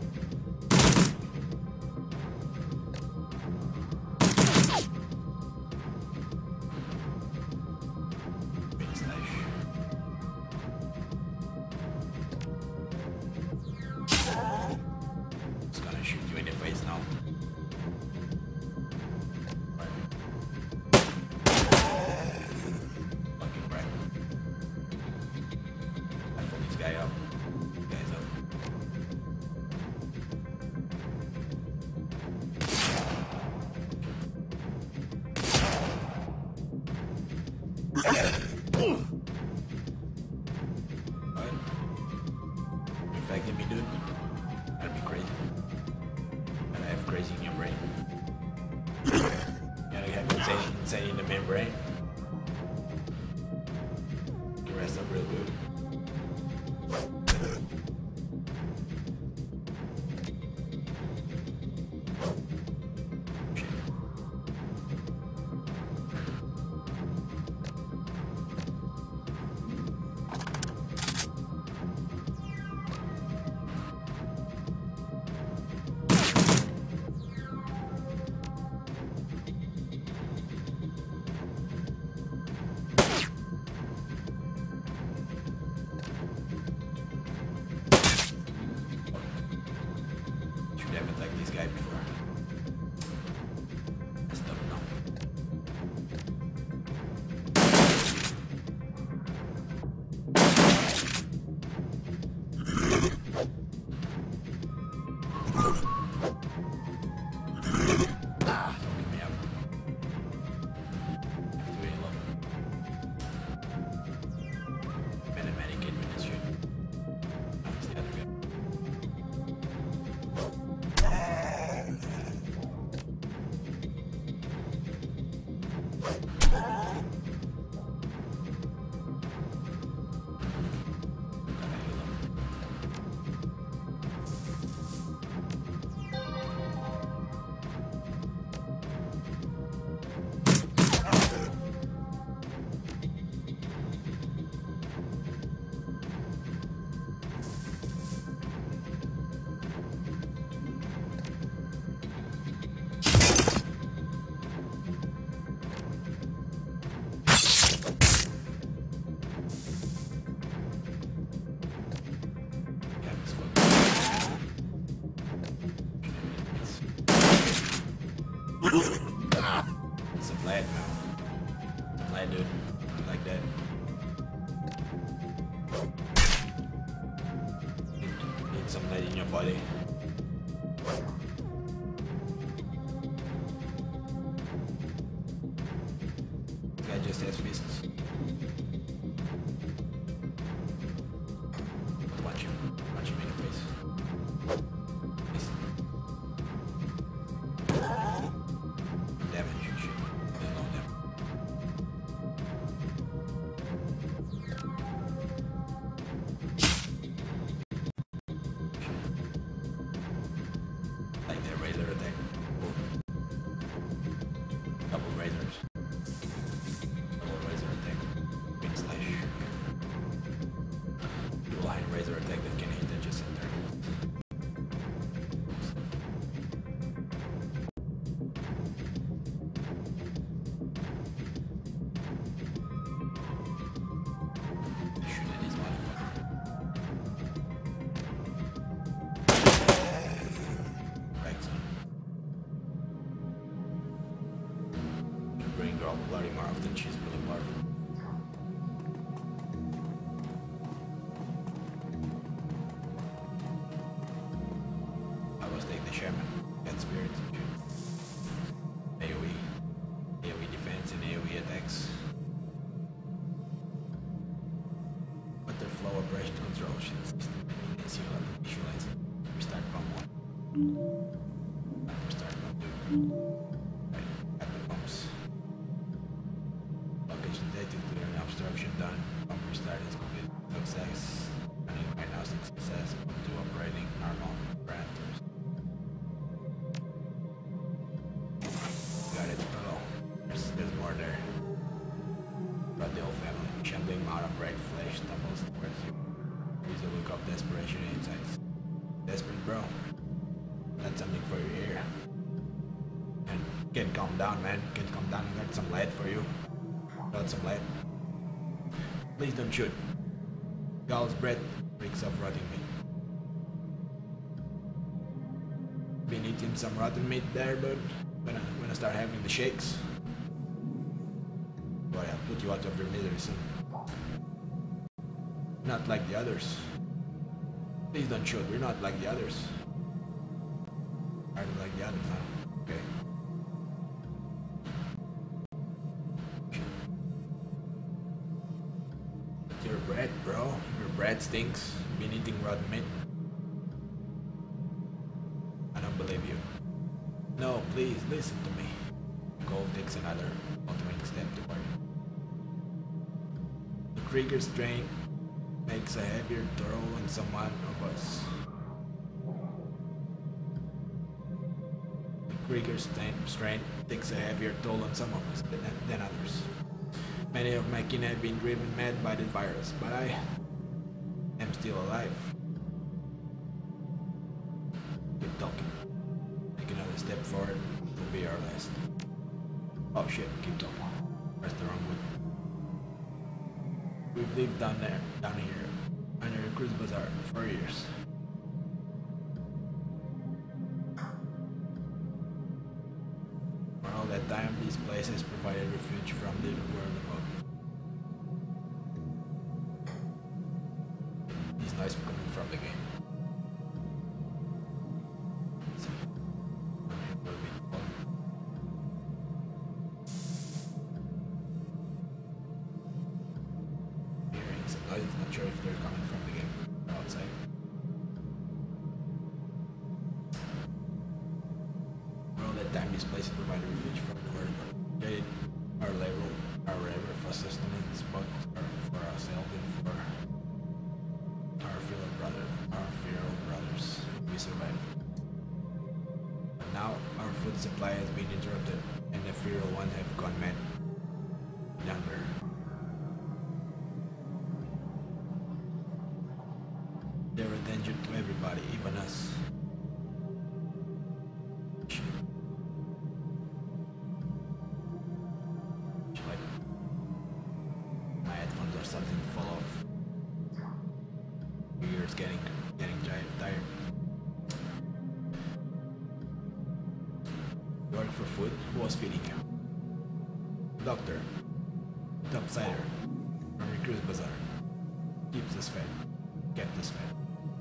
It's a flat now. It's a flat, dude. Like that. Need some lead in your body. This guy just has fists. Punch him. Punch him in the face. Bloody more often, she's really powerful. I was take the shaman, get spirits. AoE defense and AoE attacks. Butterflower brush control sheets. Initialize. Restart pump 1. Restart pump 2. Right, at the pumps. bright flesh stumbles towards you. There is a look of desperation in its eyes. Desperate, bro. That's something for you here. And can't calm down, man. Can't calm down. I got some lead for you. Got some lead. Please don't shoot. Gal's breath reeks of rotting meat. Been eating some rotten meat there, dude. When I start having the shakes. Boy, I'll put you out of your misery soon. Not like the others. Please don't shoot. We're not like the others. Aren't like the others, huh? Okay. But your bread, bro. Your bread stinks. Been eating rotten meat. I don't believe you. No, please listen to me. Cole takes another altering step toward you. The Krieger's strain makes a heavier toll on someone of us. The Krieger's strain takes a heavier toll on some of us than others. Many of my kin have been driven mad by the virus, but I am still alive. Keep talking. Take another step forward. It will be our last. Oh shit, keep talking. Press the wrong one. We've lived down here, under the Cruise Bazaar for years. For all that time, these places provided refuge from the world above. These noise coming from the game. Not sure if they're coming from the game or outside. For all that time, these places provide refuge from the world. They our labor for sustenance, both for ourselves and for our fellow brothers. We survived. But now our food supply has been interrupted, and the feral ones have gone mad. Younger. They're a danger to everybody, even us. Shit. Like, my headphones are starting to fall off. Your ears getting tired. You work for food? Who was feeding you? Doctor. Topsider. From the Cruise Bazaar. Keeps us fed. Kept us fed.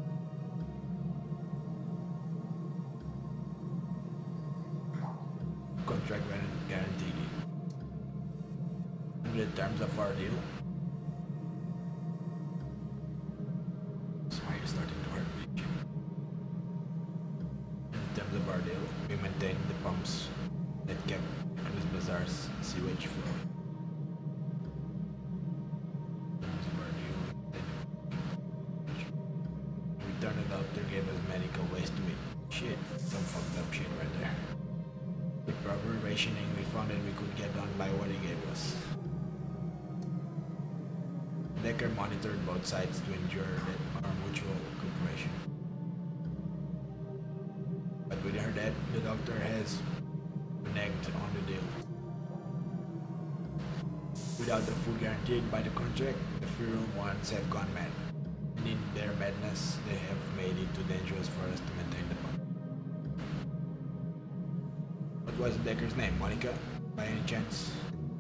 Contract guaranteed. Under the terms of our deal. Sorry, you're starting to hurt me. In terms of our deal, we maintained the pumps that kept Cruise Bazaar's sewage flowing. In terms of our deal, we turned it out to give us medical waste to eat. Shit, some fucked up shit right there. With proper rationing, we found that we could get on by what he gave us. Decker monitored both sides to ensure that our mutual cooperation. But with her death, the doctor has reneged on the deal. Without the food guaranteed by the contract, the feral ones have gone mad. And in their madness, they have made it too dangerous for us to maintain the pump. What was Decker's name? Monica? By any chance?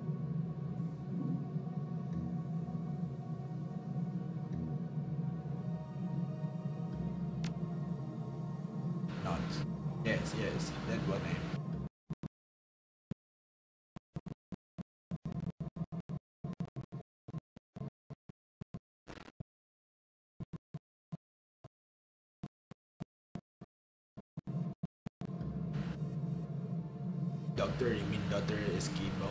Not. Yes, that one name. Doctor, you mean Dr. Esquivel?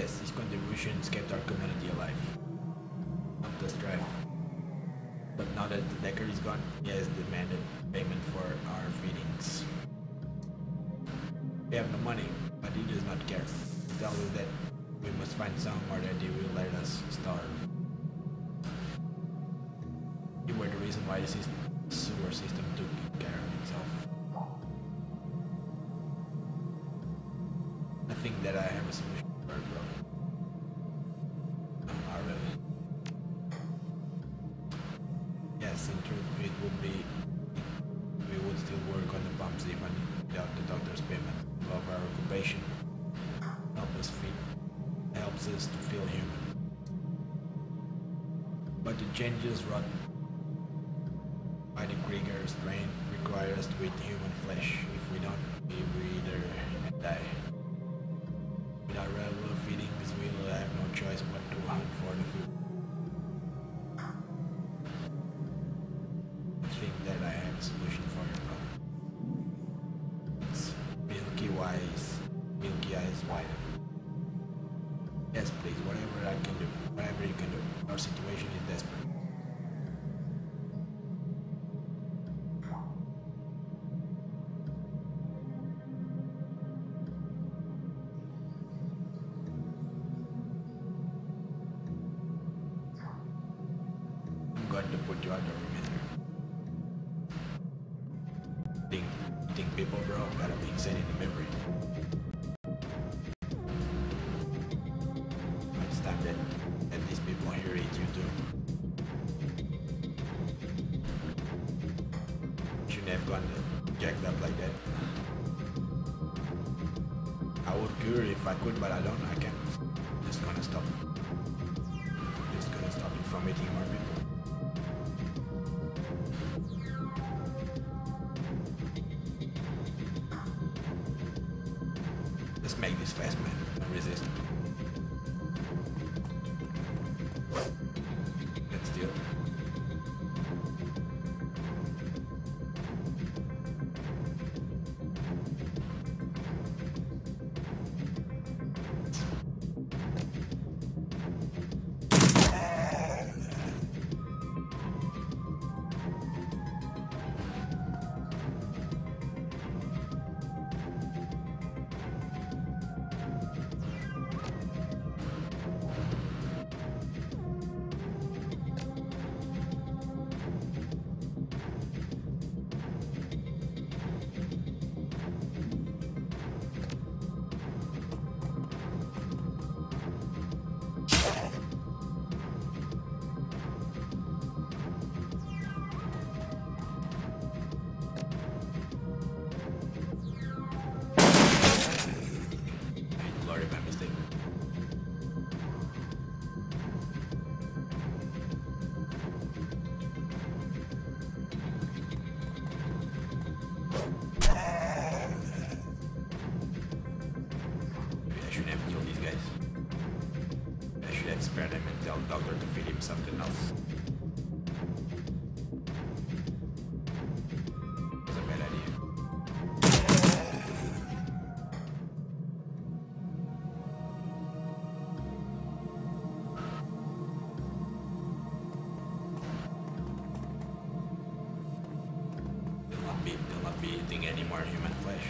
Yes, his contributions kept our community alive. Helped us thrive. But now that the Decker is gone, he has demanded payment for our feedings. We have no money, but he does not care. He tells us that we must find some or that he will let us starve. You were the reason why the sewer system took care of itself. I think that I have a solution for it, bro. Not really. Yes, in truth, it would be. We would still work on the pumps even without the doctor's payment. Love our occupation. Helps us to feel human. But the changes wrought by the Krieger's strain require us to eat human flesh. If we don't, we wither and die. Without regular feedings, we will have no choice but to hunt for the food. I think that I have a solution for your problem. It's Milky Eyes Wide. Yes, please, whatever I can do, whatever you can do. Our situation is desperate. I'm going to put you under remitter. Eating people, bro, gotta be insane in the memory. It's time that these people here eat you too. Shouldn't have gone jacked up like that. I would cure if I could, but I don't. I can't. Just gonna stop. Just gonna stop you from eating more people. Let's make this fast, man. Don't resist. Let's deal. Spare them and tell the doctor to feed him something else. That's a bad idea. They'll not be eating any more human flesh.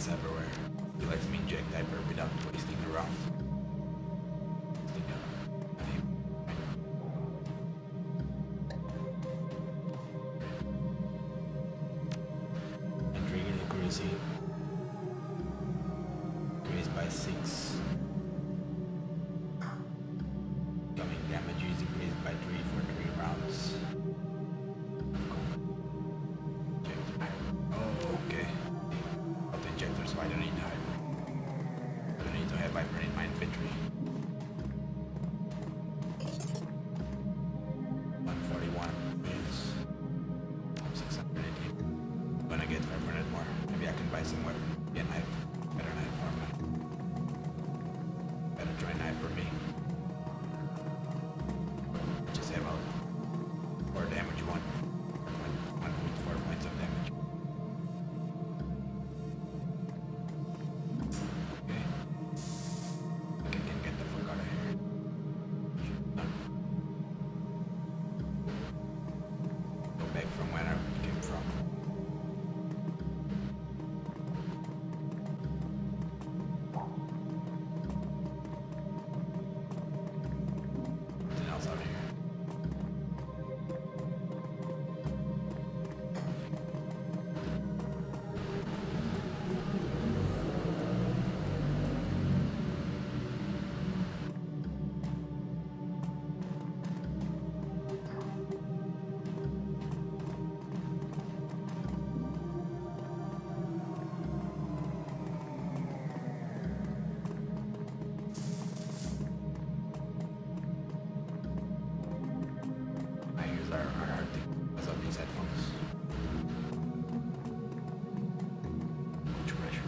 guys everywhere. He lets me inject hyper without wasting the rounds. Intriguing accuracy increased by 6. Coming damage is increased by 3 for 3 rounds. Oh, okay. Auto injector, so I don't need hyper. I don't need to have hyper in my infantry. 141 is 680. I'm gonna get 500 more. Maybe I can buy some weapon. Get a knife. Better knife for me. Better try knife for me. Just have a more damage one. 1.4 points of damage. Okay. I can get the fuck out of here. Go back from where I came from. Nothing else out here. My ears are hurting because of these headphones. Much pressure.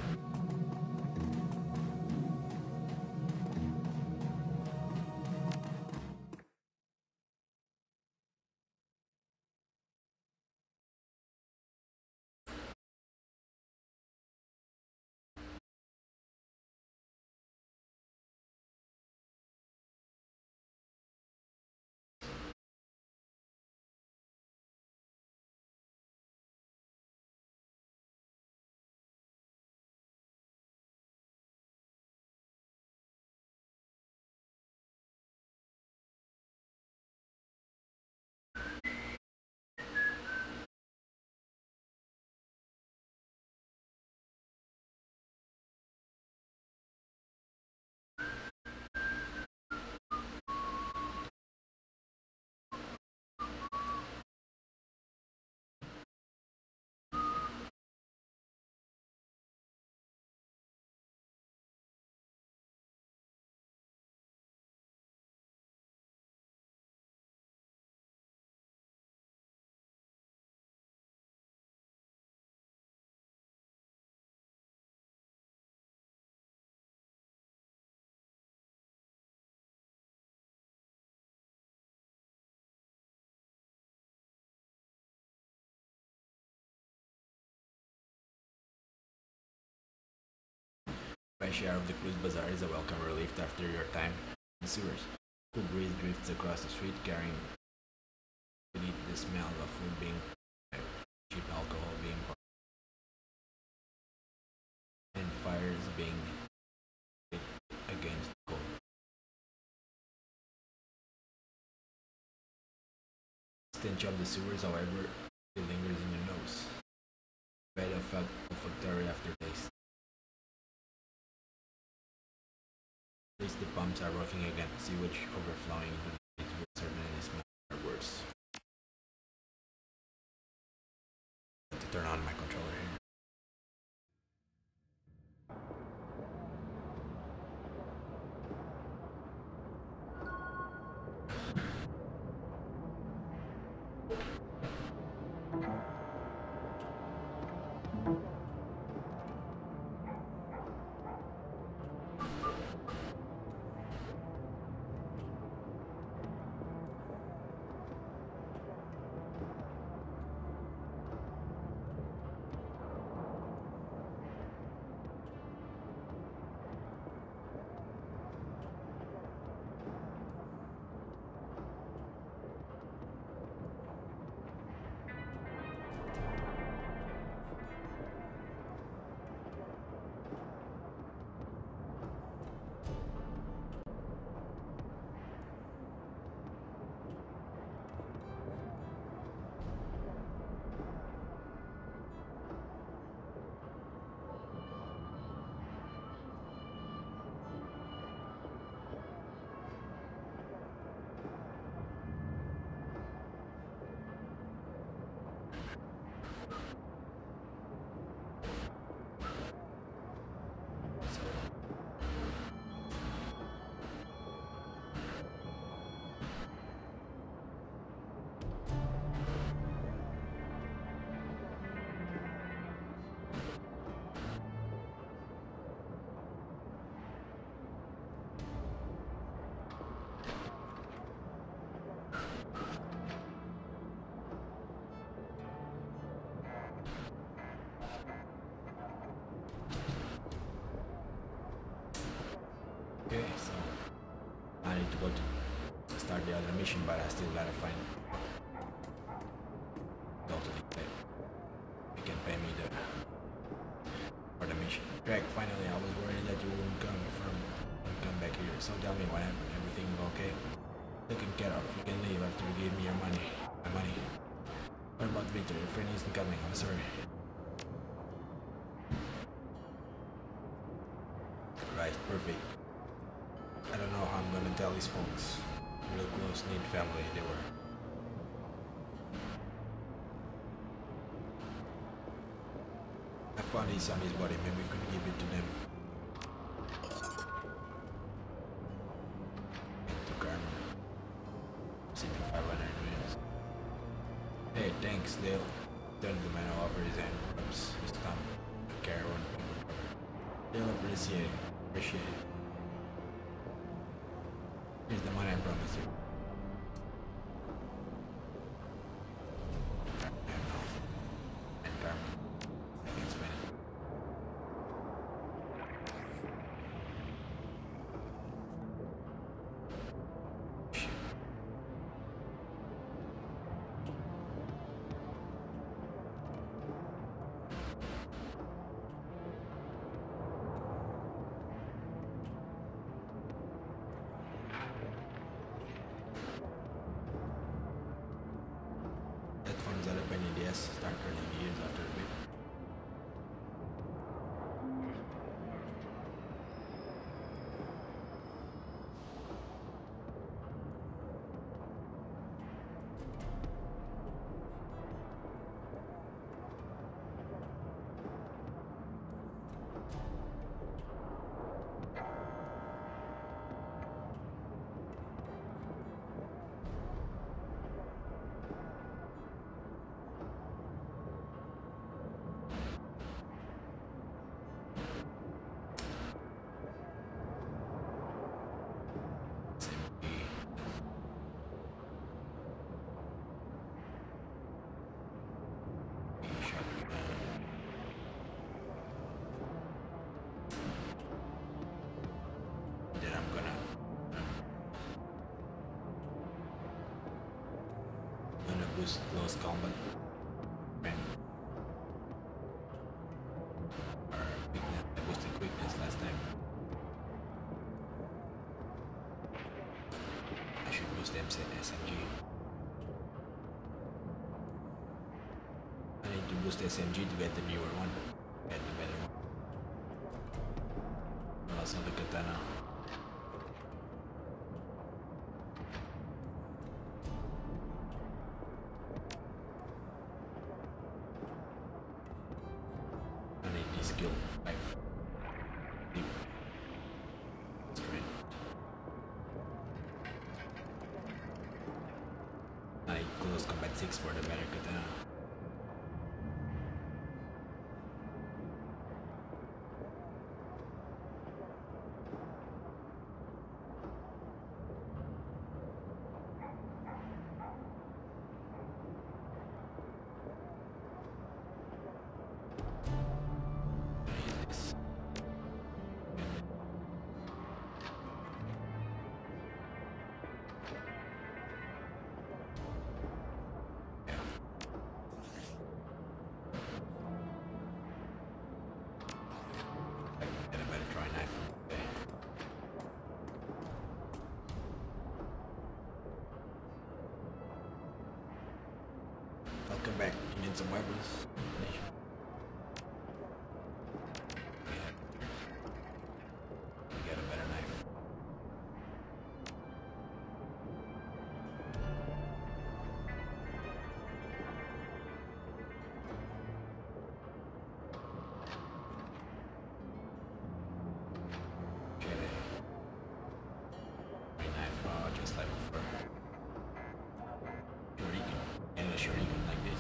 My share of the cruise bazaar is a welcome relief after your time in the sewers. Cool breeze drifts across the street carrying beneath the smell of food being cheap alcohol being bought, and fires being lit against the cold. Stench of the sewers, however, still lingers in your nose. Bad olfactory aftertaste. At least the pumps are working again. Sewage overflowing into the streets will certainly smell far worse. I have to turn on my controller here. Okay, so I need to go to start the other mission, but I still gotta find go to the place. You can pay me for the mission. Greg, finally, I was worried that you wouldn't come back here. So tell me what happened. Everything okay? Taken care of. You can leave after you give me your money. My money. What about Victor? Your friend isn't coming. I'm sorry. Right, perfect. I don't know how I'm gonna tell these folks. Real close knit family they were. I found his on his body. Maybe we could give it to them. To Karma. City 500 minutes. Hey, thanks, Dale. Turn the man over his hand, rubs his thumb. Carry on. They'll appreciate it. Here's the money I promised you. And Karma. I can spend it. Shit. Headphones are open in the S, start turning gears after a bit. Boost close combat. Man. Or quickness. I boosted quickness last time. I should boost them SMG. I need to boost SMG to get the newer one. Get the better one. Also the katana. Skill 5. Deep. Strength. I need close combat 6 for the better katana. Welcome back. You need some weapons? You got a better knife. Okay. My knife, just level 4. Shuriken. And a shuriken like this.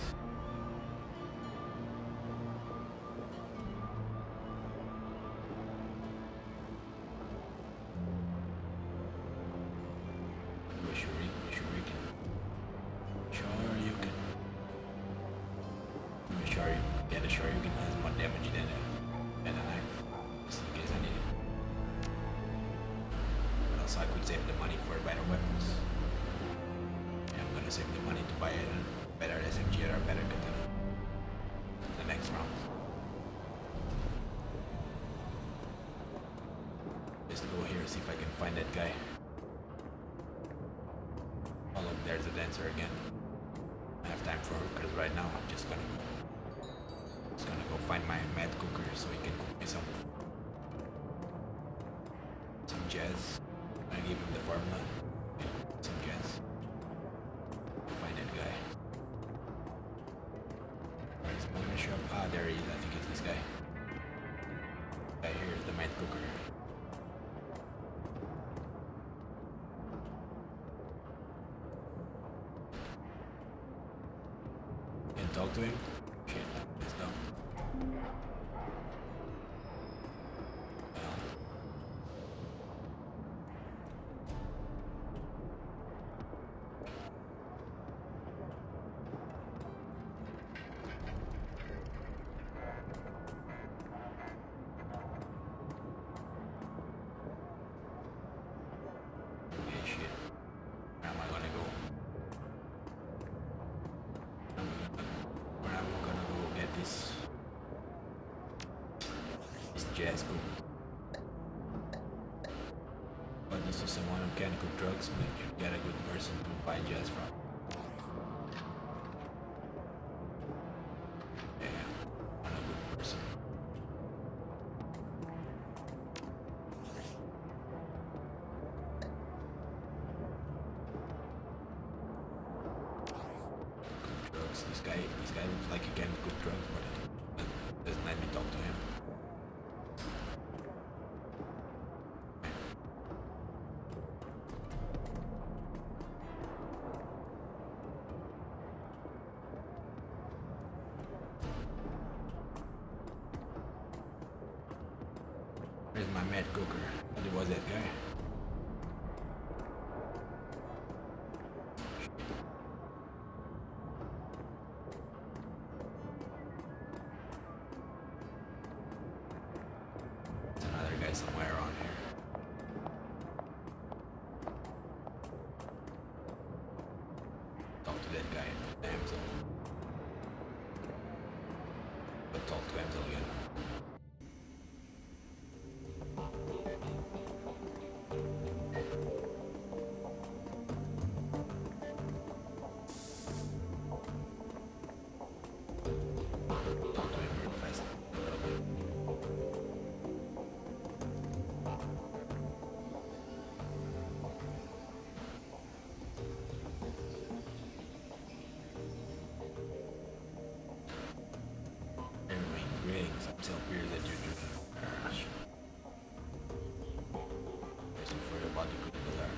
Shoryuken has more damage than a knife, just in case I need it. save the money for better weapons. Yeah, I'm gonna save the money to buy a better SMG or a better katana the next round. Just go here, see if I can find that guy. Oh look, there's the dancer again. I have time for hookers right now. I'm just gonna go find my mad cooker so he can cook me some jazz. I'm gonna give him the formula. Some jazz. Find that guy. Where's my shop? Ah, there he is. I think it's this guy. Guy here is the mad cooker. Can talk to him? Shit, that's dumb. Jazz cook. But this is someone who can cook drugs, but you get a good person to buy jazz from. Yeah, not a good person. Cook drugs. This guy looks like he can cook drugs, but it doesn't let me talk to him. Where's my mad cooker? What was that guy? There's another guy somewhere around here. Talk to that guy, damsel. But talk to damsel again. Tell beer that you're drinking. Waiting for your body to learn.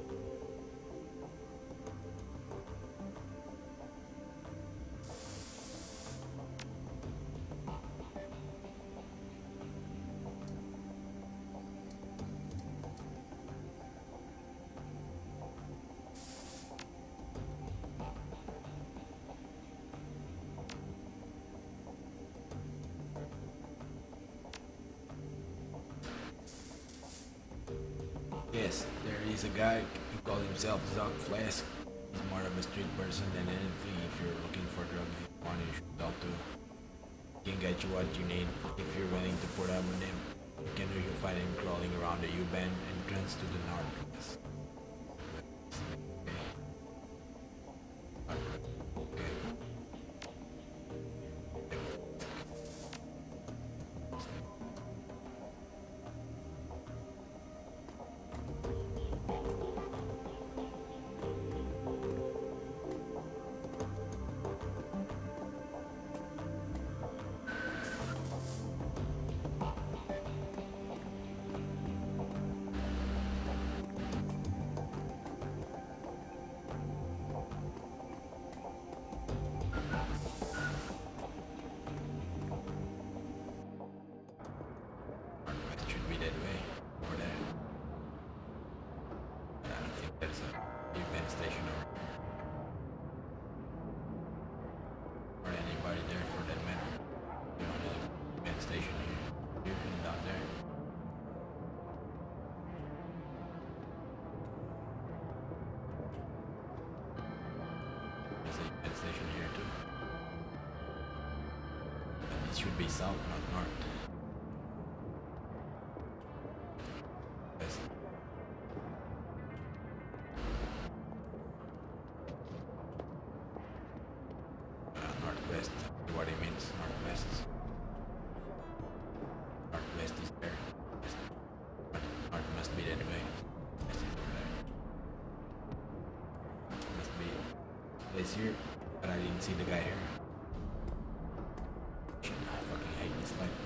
Yes, there is a guy who calls himself Zog Flask. He's more of a street person than anything. If you're looking for drugs, you should talk to. He can get you what you need if you're willing to put up with him. You can find him crawling around the U-bend entrance to the north. gas station here too. But it should be south, not north. West. Northwest. What it means, northwest. Northwest is there. West. North must be that way. West is over there. Must be place here, but I didn't see the guy here. Shit, I fucking hate this light.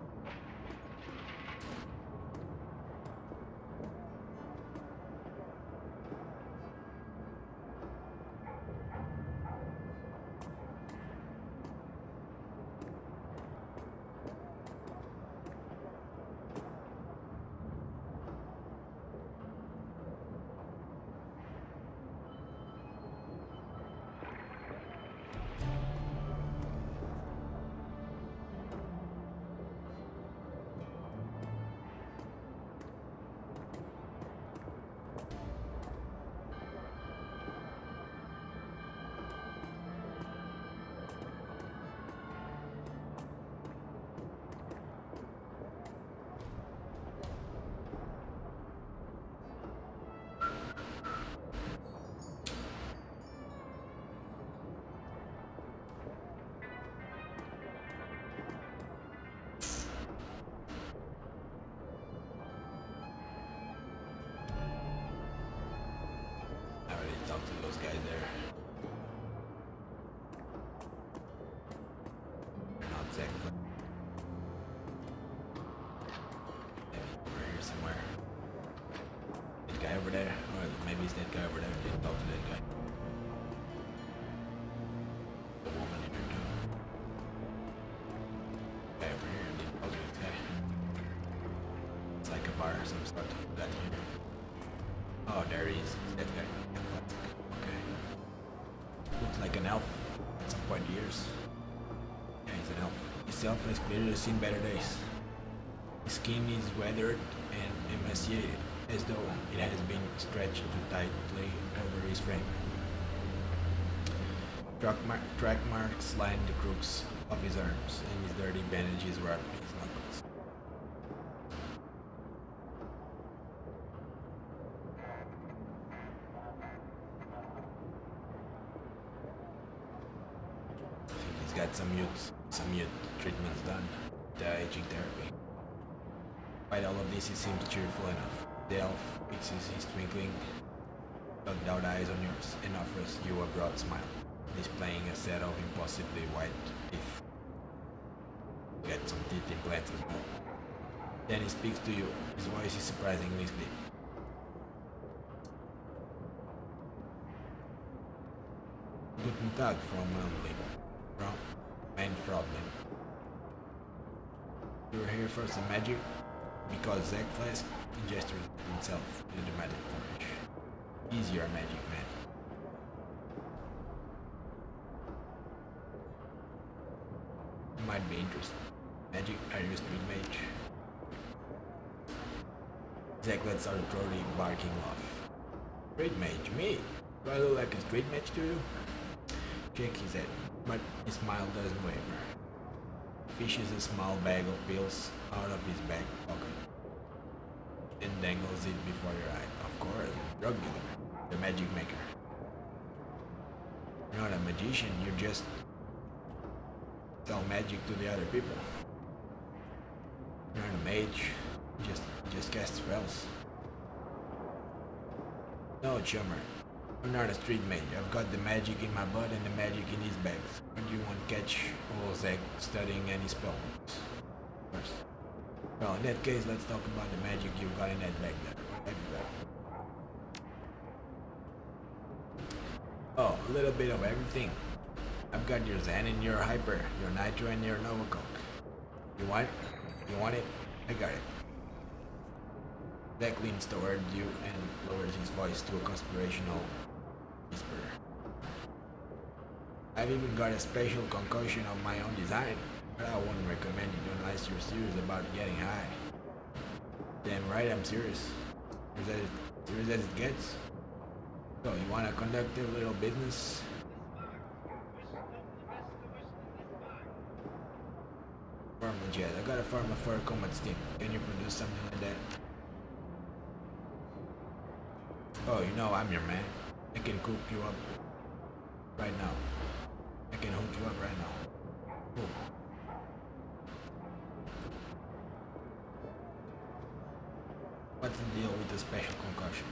Talk to those guys there. They're not exactly. Maybe over here somewhere. That guy over there, or maybe it's that guy over there. Didn't talk to that guy. The woman in there too. Guy over here, didn't talk to this guy. It's like a bar or some sort. Got here. Oh, there he is. It's that guy. Okay. Looks like an elf at some point in years. Yeah, he's an elf. His self has clearly seen better days. His skin is weathered and emaciated, as though it has been stretched too tightly over his frame. Track marks line the crooks of his arms, and his dirty bandages wrap his knuckles. Got some mute treatments done. The aging therapy. Despite all of this, he seems cheerful enough. The elf fixes his twinkling, bugged out eyes on yours and offers you a broad smile, displaying a set of impossibly white teeth. You got some teeth implants as well. Then he speaks to you. His voice is surprisingly deep. Guten Tag, Frau Melnling. Main problem. You were here for some magic? Because Zack Flask ingested himself into the magic flourish. He's your magic man. You might be interested. Magic, are you a street mage? Zack lets out a throaty barking laugh. Street mage? Me? Do I look like a street mage to you? Shake his head, but his smile doesn't waver. Fishes a small bag of pills out of his back pocket and dangles it before your eye. Of course, drug dealer, the magic maker. You're not a magician, you just sell magic to the other people. You're not a mage, you just cast spells. No, chummer. I'm not a street mage. I've got the magic in my butt and the magic in his bags. When do you want to catch old Zack studying any spell first? Well, in that case, let's talk about the magic you've got in that bag there. What have you got? Oh, a little bit of everything. I've got your Zen and your Hyper, your Nitro and your Novacoke. You want it? You want it? I got it. Zack leans toward you and lowers his voice to a conspirational whisper. I've even got a special concoction of my own design, but I wouldn't recommend it unless you're serious about getting high. Damn right I'm serious. Serious as it gets. So you wanna conduct a little business? Jet. I got a pharma for a combat steam. Can you produce something like that? Oh, you know I'm your man. I can cook you up right now. I can hook you up right now. Cool. What's the deal with the special concussion?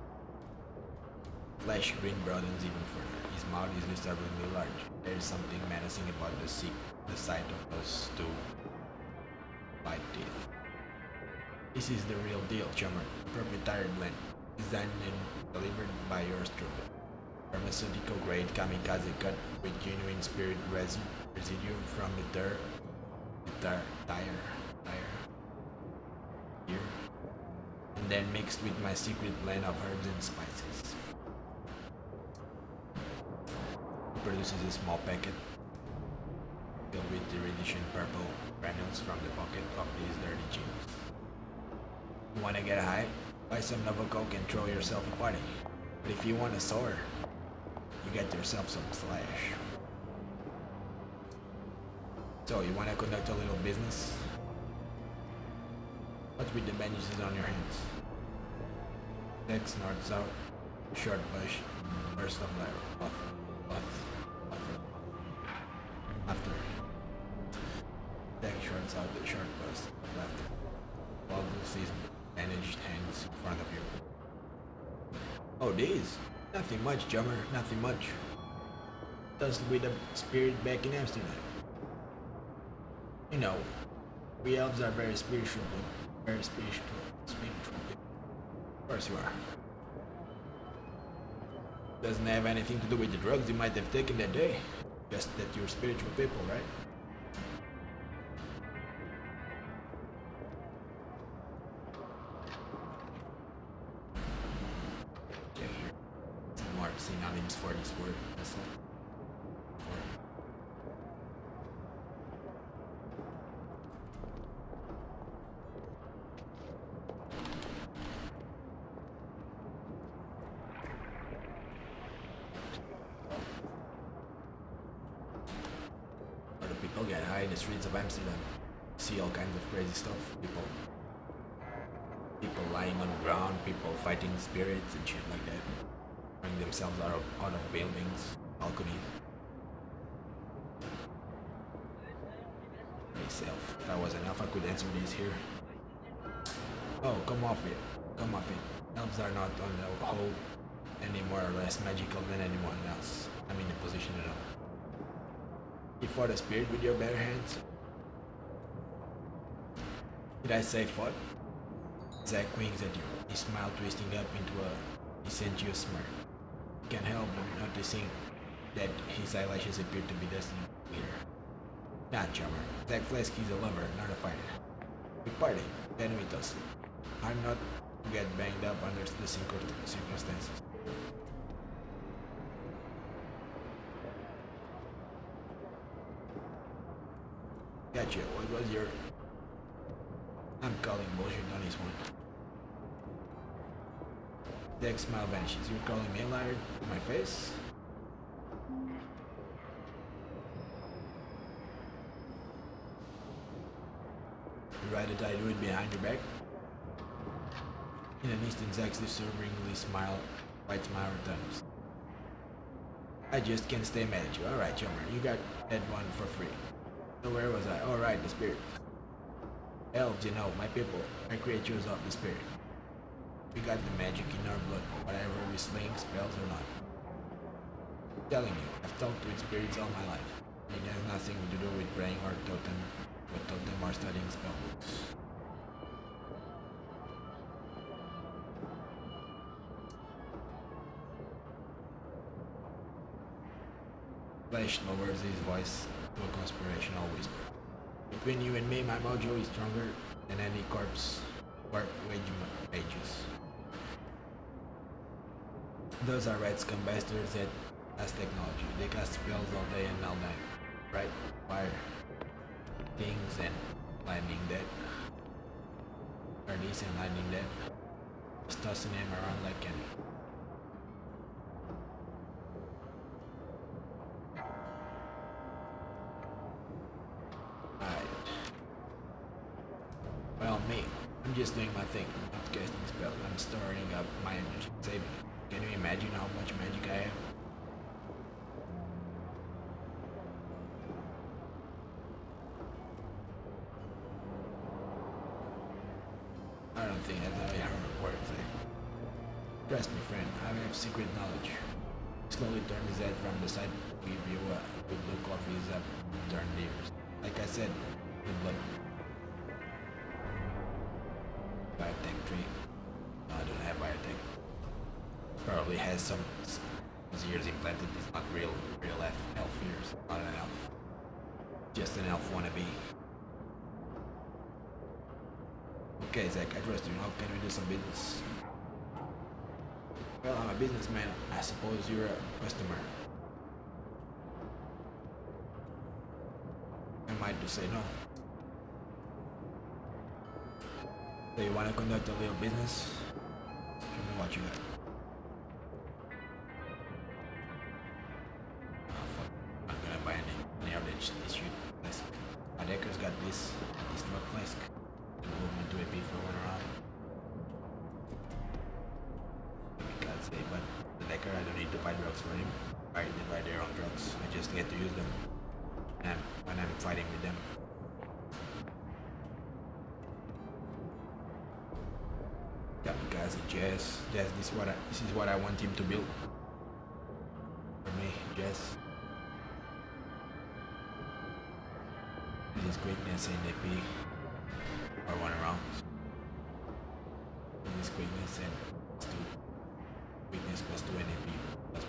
Flesh green broadens even further. His mouth is disturbingly large. There is something menacing about the sight of those two white teeth. This is the real deal, Chummer. Proprietary blend. Designed and delivered by yours truly. Pharmaceutical grade kamikaze cut with genuine spirit residue from the tire. Here. And then mixed with my secret blend of herbs and spices. It produces a small packet filled with iridescent purple granules from the pocket of these dirty jeans. You wanna get high? Buy some Nova Coke and throw yourself a party. But if you want a sour, you get yourself some slash. So, you wanna conduct a little business? What's with the bandages on your hands? Dex snorts out, short bush, burst of light, after. Dex shorts out the short burst of laughter. While sees bandaged hands in front of you. Oh, these? Nothing much, Jummer, nothing much. Just with the spirit back in Amsterdam. You know, we elves are very spiritual. Of course you are. Doesn't have anything to do with the drugs you might have taken that day. Just that you're spiritual people, right? Some more synonyms for this word. That's all. Get high in the streets of Amsterdam. See all kinds of crazy stuff. People lying on the ground, people fighting spirits and shit like that. Throwing themselves out of buildings, balconies. Myself. If I was an elf, I could answer these here. Oh, come off it. Come off it. Elves are not on the whole any more or less magical than anyone else. I'm in a position to know. You fought a spirit with your bare hands? Did I say fought? Zack winks at you, his smile twisting up into a insidious smirk. You can't help but noticing that his eyelashes appear to be destined to glitter. Nah, Chummer. Zack Flesk is a lover, not a fighter. We party, then we tussle. I'm not to get banged up under the circumstances. Gotcha. What was your... I'm calling bullshit on this one. Deck's smile vanishes. You're calling me a liar to my face? You right that I do it behind your back? In an instant, Zack's disturbingly white smile returns. I just can't stay mad at you. Alright, Chummer, you got that one for free. So where was I? Oh right, the spirit. Elves, you know, my people, are creatures of the spirit. We got the magic in our blood, whatever we sling, spells or not. I'm telling you, I've talked with spirits all my life. It has nothing to do with praying or totem, or studying spell books. Flesh lowers his voice to a conspirational whisper. Between you and me, my mojo is stronger than any corpse wages. Those are red scum bastards that has technology. They cast spells all day and all night. Right? Fire. Things and lightning dead. Are these and lightning dead? Just tossing him around like any. just doing my thing. I'm not casting spells. I'm storing up my energy, saving it. Can you imagine how much magic I have? I don't think that's how it works. Trust me, friend. I have secret knowledge. Slowly turn his head from the side. Give you a good look of his upturned ears. Like I said, good blood. Biotech tree. No, I don't have biotech. Probably has some ears implanted. It's not real elf ears. Not an elf. Just an elf wannabe. Okay, Zach, I trust you. How can we do some business? Well, I'm a businessman. I suppose you're a customer. I might just say no. So you want to conduct a little business? Show me what you got. Oh fuck, I'm not gonna buy any of this shit. Flask. My decker's got this drug flask. To move into a beef for one around. I can't say, but the decker, I don't need to buy drugs for him. They buy their own drugs. I just get to use them when I'm fighting with them. Kamikaze Jazz. Jazz, this is what I want him to build. For me, Jazz. This is greatness in AP. Or one around. This is greatness and +2. Weakness +2 and AP +1.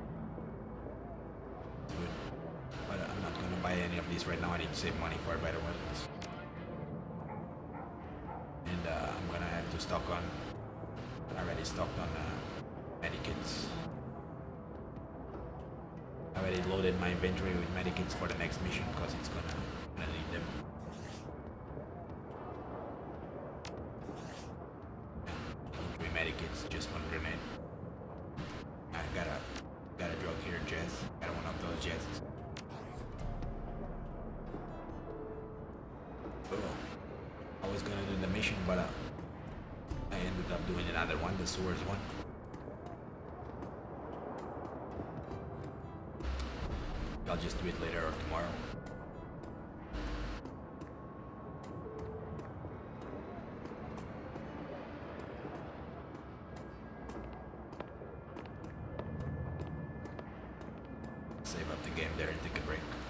Good. But I'm not gonna buy any of these right now. I need to save money for better weapons. And I'm gonna have to stock on. I already stocked on medikits. I already loaded my inventory with medikits for the next mission because it's gonna need them. Medikits, just one grenade. I got a drug here, Jazz. Got one of those Jazzes. Oh, I was gonna do the mission, but I ended up doing another one, the swords one. I'll just do it later or tomorrow. Save up the game there and take a break.